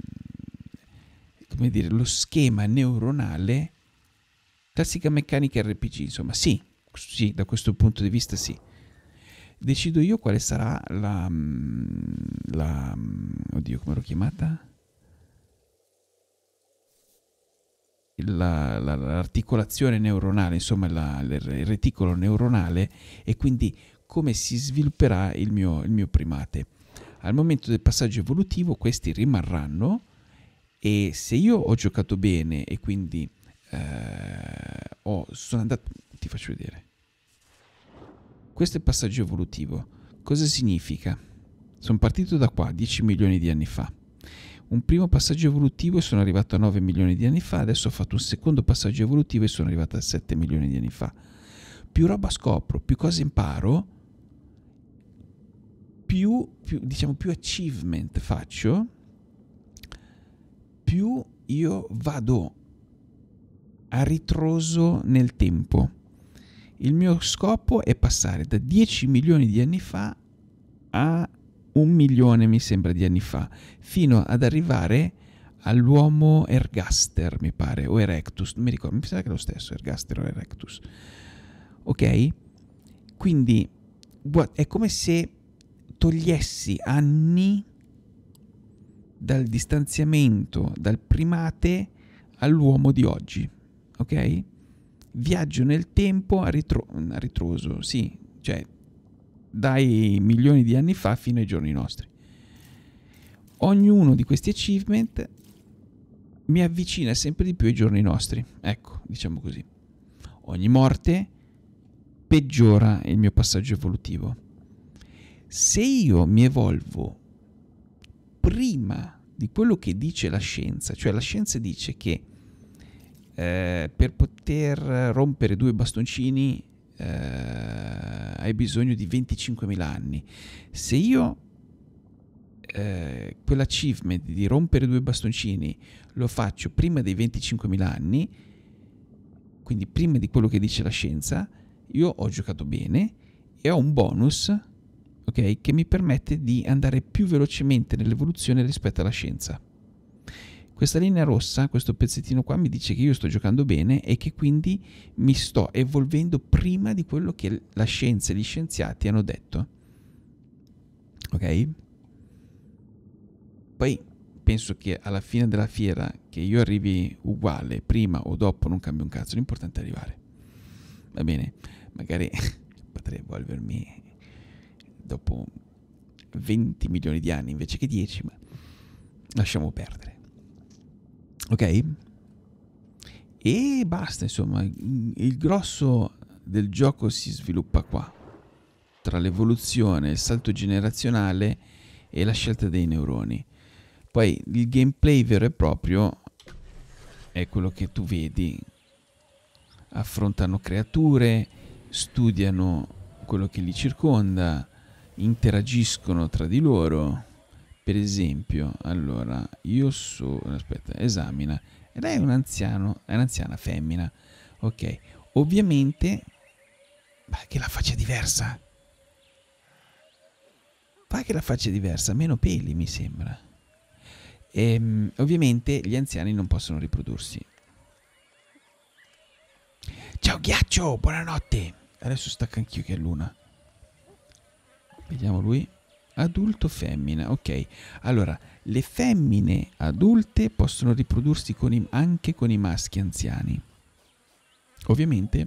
come dire, lo schema neuronale, classica meccanica R P G, insomma, sì, sì, da questo punto di vista sì. Decido io quale sarà la, la oddio, come l'ho chiamata? La, la, l'articolazione neuronale, insomma la, il reticolo neuronale, e quindi come si svilupperà il mio, il mio primate. Al momento del passaggio evolutivo questi rimarranno, e se io ho giocato bene e quindi eh, ho, sono andato, ti faccio vedere. Questo è il passaggio evolutivo. Cosa significa? Sono partito da qua dieci milioni di anni fa. Un primo passaggio evolutivo e sono arrivato a nove milioni di anni fa, adesso ho fatto un secondo passaggio evolutivo e sono arrivato a sette milioni di anni fa. Più roba scopro, più cose imparo, più, più diciamo più achievement faccio, più io vado a ritroso nel tempo. Il mio scopo è passare da dieci milioni di anni fa a un milione, mi sembra, di anni fa, fino ad arrivare all'uomo Ergaster, mi pare, o Erectus, non mi ricordo, mi sembra che è lo stesso, Ergaster o Erectus. Ok? Quindi è come se togliessi anni dal distanziamento dal primate all'uomo di oggi. Ok? Viaggio nel tempo a, ritro- a ritroso, sì, cioè dai milioni di anni fa fino ai giorni nostri. Ognuno di questi achievement mi avvicina sempre di più ai giorni nostri. Ecco, diciamo così. Ogni morte peggiora il mio passaggio evolutivo. Se io mi evolvo prima di quello che dice la scienza, cioè la scienza dice che eh, per poter rompere due bastoncini eh, hai bisogno di venticinquemila anni. Se io eh, quell'achievement di rompere due bastoncini lo faccio prima dei venticinquemila anni, quindi prima di quello che dice la scienza, io ho giocato bene e ho un bonus, ok, che mi permette di andare più velocemente nell'evoluzione rispetto alla scienza. Questa linea rossa, questo pezzettino qua, mi dice che io sto giocando bene e che quindi mi sto evolvendo prima di quello che la scienza e gli scienziati hanno detto. Ok? Poi penso che alla fine della fiera, che io arrivi uguale, prima o dopo, non cambia un cazzo, l'importante è arrivare. Va bene? Magari potrei evolvermi dopo venti milioni di anni invece che dieci, ma lasciamo perdere. Ok? E basta, insomma, il grosso del gioco si sviluppa qua, tra l'evoluzione, il salto generazionale e la scelta dei neuroni. Poi il gameplay vero e proprio è quello che tu vedi. Affrontano creature, studiano quello che li circonda, interagiscono tra di loro. Per esempio, allora, io so... aspetta, esamina. E lei è un anziano, è un'anziana femmina. Ok, ovviamente... Ma che la faccia diversa. Fa che la faccia diversa, meno peli mi sembra. E, ovviamente gli anziani non possono riprodursi. Ciao ghiaccio, buonanotte. Adesso stacco anch'io che è luna. Vediamo lui. Adulto femmina, ok. Allora, le femmine adulte possono riprodursi con i, anche con i maschi anziani. Ovviamente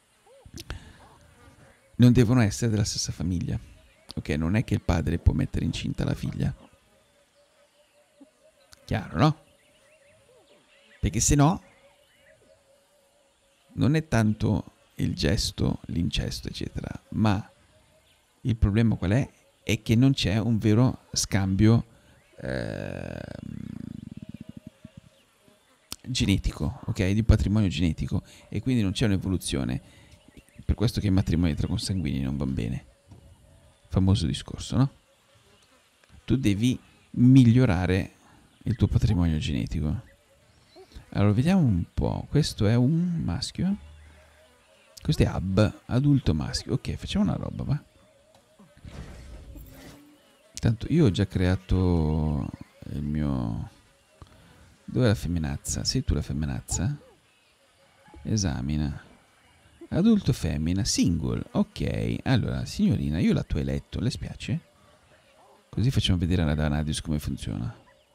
non devono essere della stessa famiglia. Ok, non è che il padre può mettere incinta la figlia. Chiaro, no? Perché se no non è tanto il gesto, l'incesto, eccetera, ma il problema qual è? È che non c'è un vero scambio eh, genetico, ok? Di patrimonio genetico, e quindi non c'è un'evoluzione. Per questo che i matrimoni tra consanguini non vanno bene. Famoso discorso, no? Tu devi migliorare il tuo patrimonio genetico. Allora, vediamo un po'. Questo è un maschio. Questo è Ab, adulto maschio. Ok, facciamo una roba, va? Tanto io ho già creato il mio... Dov'è la femminazza? Sei tu la femminazza? Esamina. Adulto femmina, single. Ok, allora, signorina, io la tua eletto, le spiace? Così facciamo vedere alla Danadius come funziona.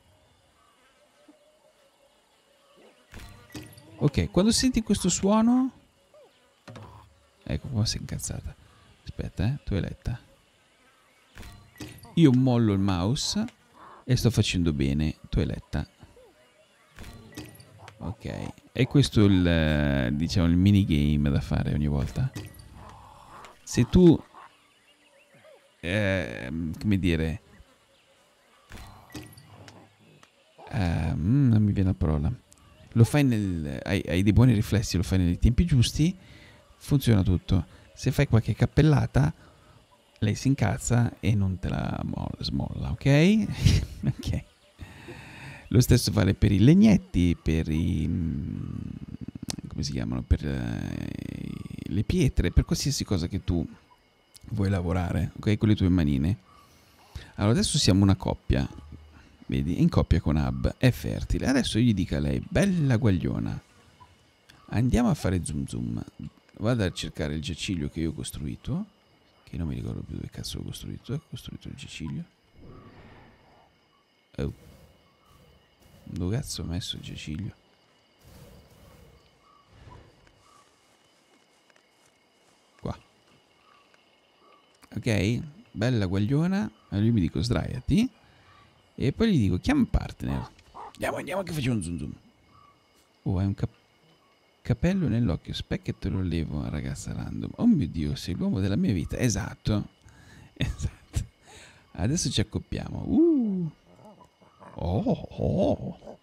Ok, quando senti questo suono... Ecco, qua si è incazzata. Aspetta, eh, tu eletta. Io mollo il mouse e sto facendo bene, tu eletta. Ok, e questo è il, diciamo, il minigame da fare ogni volta. Se tu eh, come dire, eh, non mi viene la parola, lo fai nel, hai, hai dei buoni riflessi, lo fai nei tempi giusti, funziona tutto. Se fai qualche cappellata, lei si incazza e non te la molla, smolla, ok? Ok. Lo stesso vale per i legnetti, per i, come si chiamano, per uh, le pietre, per qualsiasi cosa che tu vuoi lavorare, ok? Con le tue manine. Allora adesso siamo una coppia, vedi, in coppia con Ab, è fertile. Adesso io gli dico a lei, bella guagliona, andiamo a fare zoom zoom. Vado a cercare il giaciglio che io ho costruito, che non mi ricordo più dove cazzo l'ho costruito. Ho costruito il giaciglio. Oh. Dove cazzo ho messo il giaciglio? Qua. Ok, bella guagliona. Allora io mi dico sdraiati. E poi gli dico chiama partner. Andiamo, andiamo che facciamo un zoom zoom. Oh, hai un cap capello nell'occhio. Aspetta che te lo levo, ragazza random. Oh mio Dio, sei l'uomo della mia vita. Esatto. Esatto. Adesso ci accoppiamo. Uh. Oh, oh.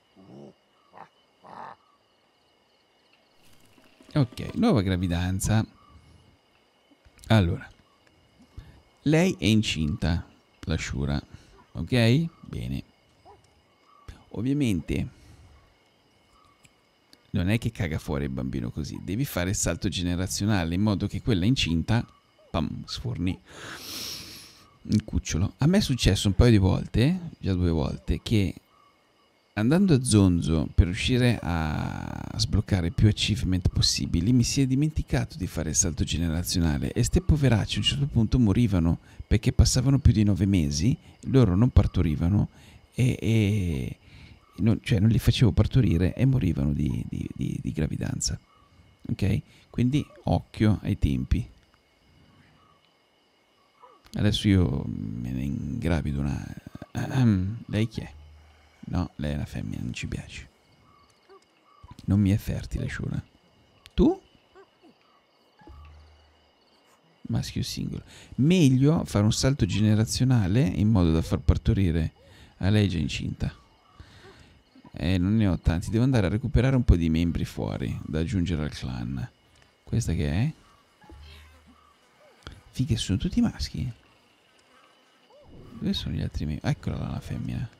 Ok, nuova gravidanza. Allora, lei è incinta, la Shura, ok? Bene. Ovviamente non è che caga fuori il bambino così, devi fare il salto generazionale in modo che quella incinta, pam, sforni il cucciolo. A me è successo un paio di volte, già due volte, che andando a zonzo per riuscire a sbloccare più achievement possibili mi si è dimenticato di fare il salto generazionale e ste poveracci a un certo punto morivano perché passavano più di nove mesi, loro non partorivano e, e non, cioè non li facevo partorire e morivano di, di, di, di gravidanza. Ok? Quindi occhio ai tempi. Adesso io me ne ingravido una... Lei chi è? No, lei è una femmina, non ci piace. Non mi è fertile, Shura. Tu? Maschio singolo. Meglio fare un salto generazionale in modo da far partorire a lei già incinta. E non ne ho tanti. Devo andare a recuperare un po' di membri fuori da aggiungere al clan. Questa che è? Fighe, sono tutti maschi. Dove sono gli altri membri? Eccola là, la femmina.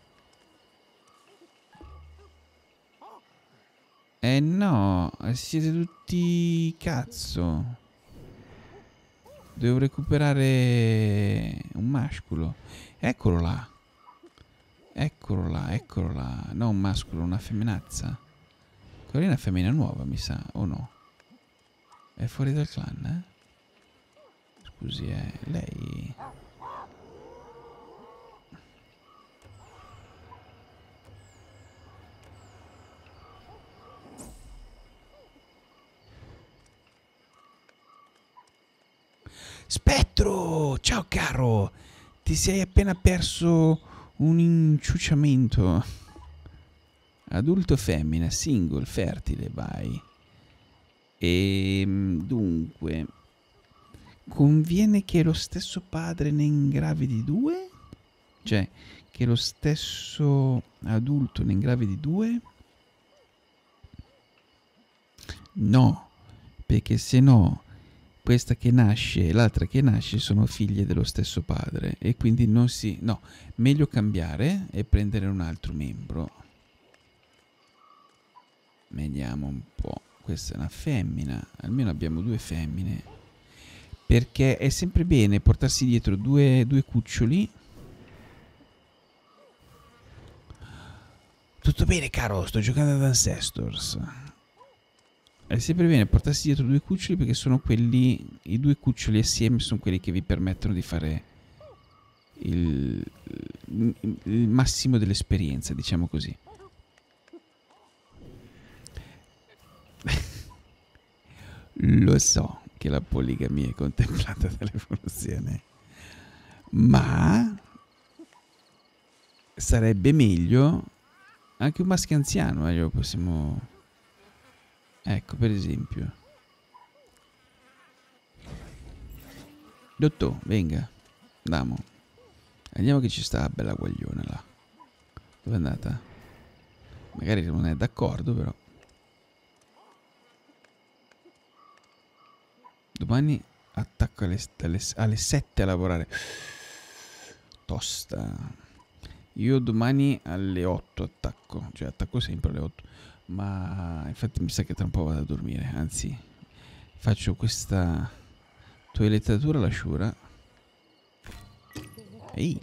Eh no, siete tutti cazzo. Devo recuperare un mascolo. Eccolo là. Eccolo là, eccolo là. No, un mascolo, una femminazza. Quella è una femmina nuova, mi sa, o no? È fuori dal clan, eh? Scusi, eh, lei... Spettro! Ciao caro! Ti sei appena perso un inciuciamento. Adulto femmina, single, fertile, vai. E dunque, conviene che lo stesso padre ne ingravidi due? Cioè, che lo stesso adulto ne ingravidi due? No, perché se no... questa che nasce e l'altra che nasce sono figlie dello stesso padre e quindi non si... no, meglio cambiare e prendere un altro membro. Vediamo un po'. Questa è una femmina, almeno abbiamo due femmine, perché è sempre bene portarsi dietro due, due cuccioli. Tutto bene caro, sto giocando ad Ancestors. È sempre bene portarsi dietro due cuccioli perché sono quelli, i due cuccioli assieme sono quelli che vi permettono di fare il, il massimo dell'esperienza, diciamo così. Lo so che la poligamia è contemplata dall'evoluzione, ma sarebbe meglio anche un maschio anziano, eh, lo possiamo... Ecco, per esempio. Dottor, venga. Andiamo. Andiamo che ci sta la bella guagliona là. Dove è andata? Magari non è d'accordo, però. Domani attacco alle, alle, alle sette a lavorare. Tosta. Io domani alle otto attacco. Cioè attacco sempre alle otto. Ma infatti mi sa che tra un po' vado a dormire. Anzi, faccio questa toilettatura alla sciura. Ehi.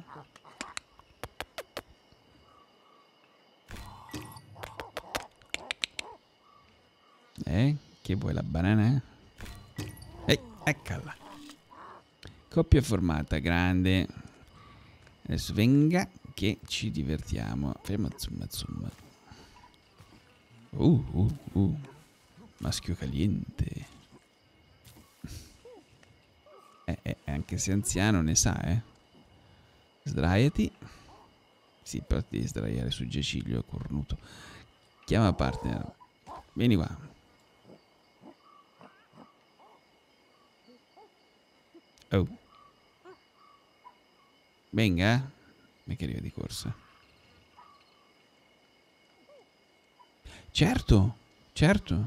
Eh? Che vuoi, la banana? Ehi, eccola. Coppia formata, grande. Adesso venga che ci divertiamo. Ferma, zumma, zumma. Uh, uh, uh. Maschio caliente. Eh, eh, anche se anziano ne sa, eh. Sdraiati. Sì, però ti devi sdraiare su giaciglio cornuto. Chiama partner. Vieni qua. Oh. Venga. Ma che arriva di corsa. Certo, certo.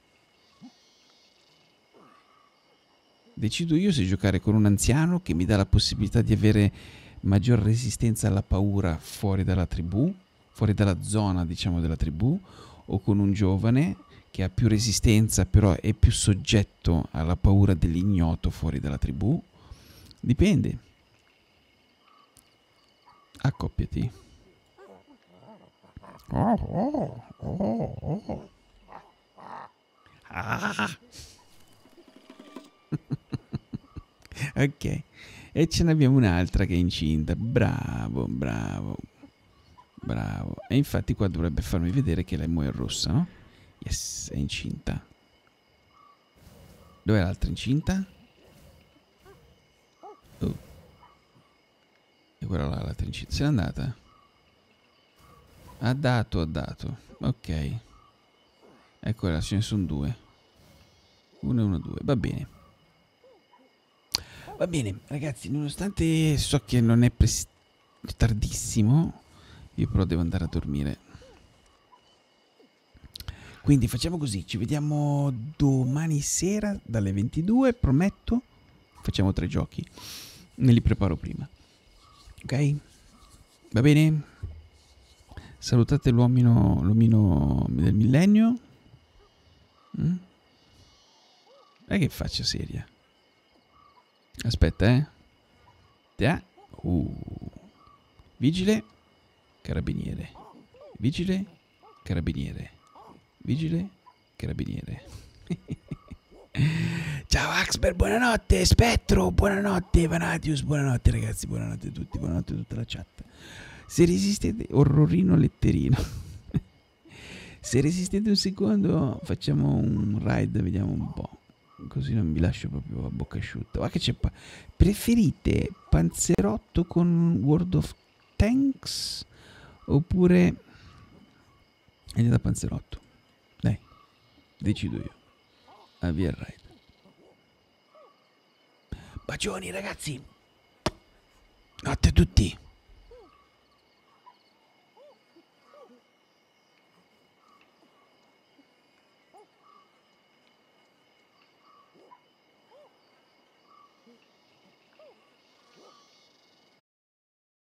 Decido io se giocare con un anziano che mi dà la possibilità di avere maggior resistenza alla paura fuori dalla tribù, fuori dalla zona, diciamo, della tribù, o con un giovane che ha più resistenza però è più soggetto alla paura dell'ignoto fuori dalla tribù. Dipende. Accoppiati. Oh, oh, oh, oh. Ah. Ok. E ce n'abbiamo un'altra che è incinta. Bravo, bravo. Bravo. E infatti qua dovrebbe farmi vedere che lei è rossa, no? Yes, è incinta. Dov'è l'altra incinta? Oh. E quella là, l'altra incinta. Se n'è andata? Ha dato, ha dato. Ok. Eccola, ce ne sono due. Uno e uno, due. Va bene. Va bene, ragazzi, nonostante so che non è pres- tardissimo, io però devo andare a dormire. Quindi facciamo così, ci vediamo domani sera dalle ventidue, prometto. Facciamo tre giochi. Me li preparo prima. Ok? Va bene? Salutate l'uomino, l'omino del millennio. Mm? E che faccia seria. Aspetta, eh. Da. Uh. Vigile, carabiniere. Vigile, carabiniere. Vigile, carabiniere. Ciao Axber, buonanotte. Spettro, buonanotte. Vanatius, buonanotte ragazzi, buonanotte a tutti, buonanotte a tutta la chat. Se resistete, orrorino letterino. Se resistete un secondo, facciamo un ride, vediamo un po'. Così non vi lascio proprio a bocca asciutta. Ma che c'è? Pa- Preferite Panzerotto con World of Tanks oppure andiamo da Panzerotto? Dai, decido io. Avvia il ride. Bacioni ragazzi. Notte a tutti.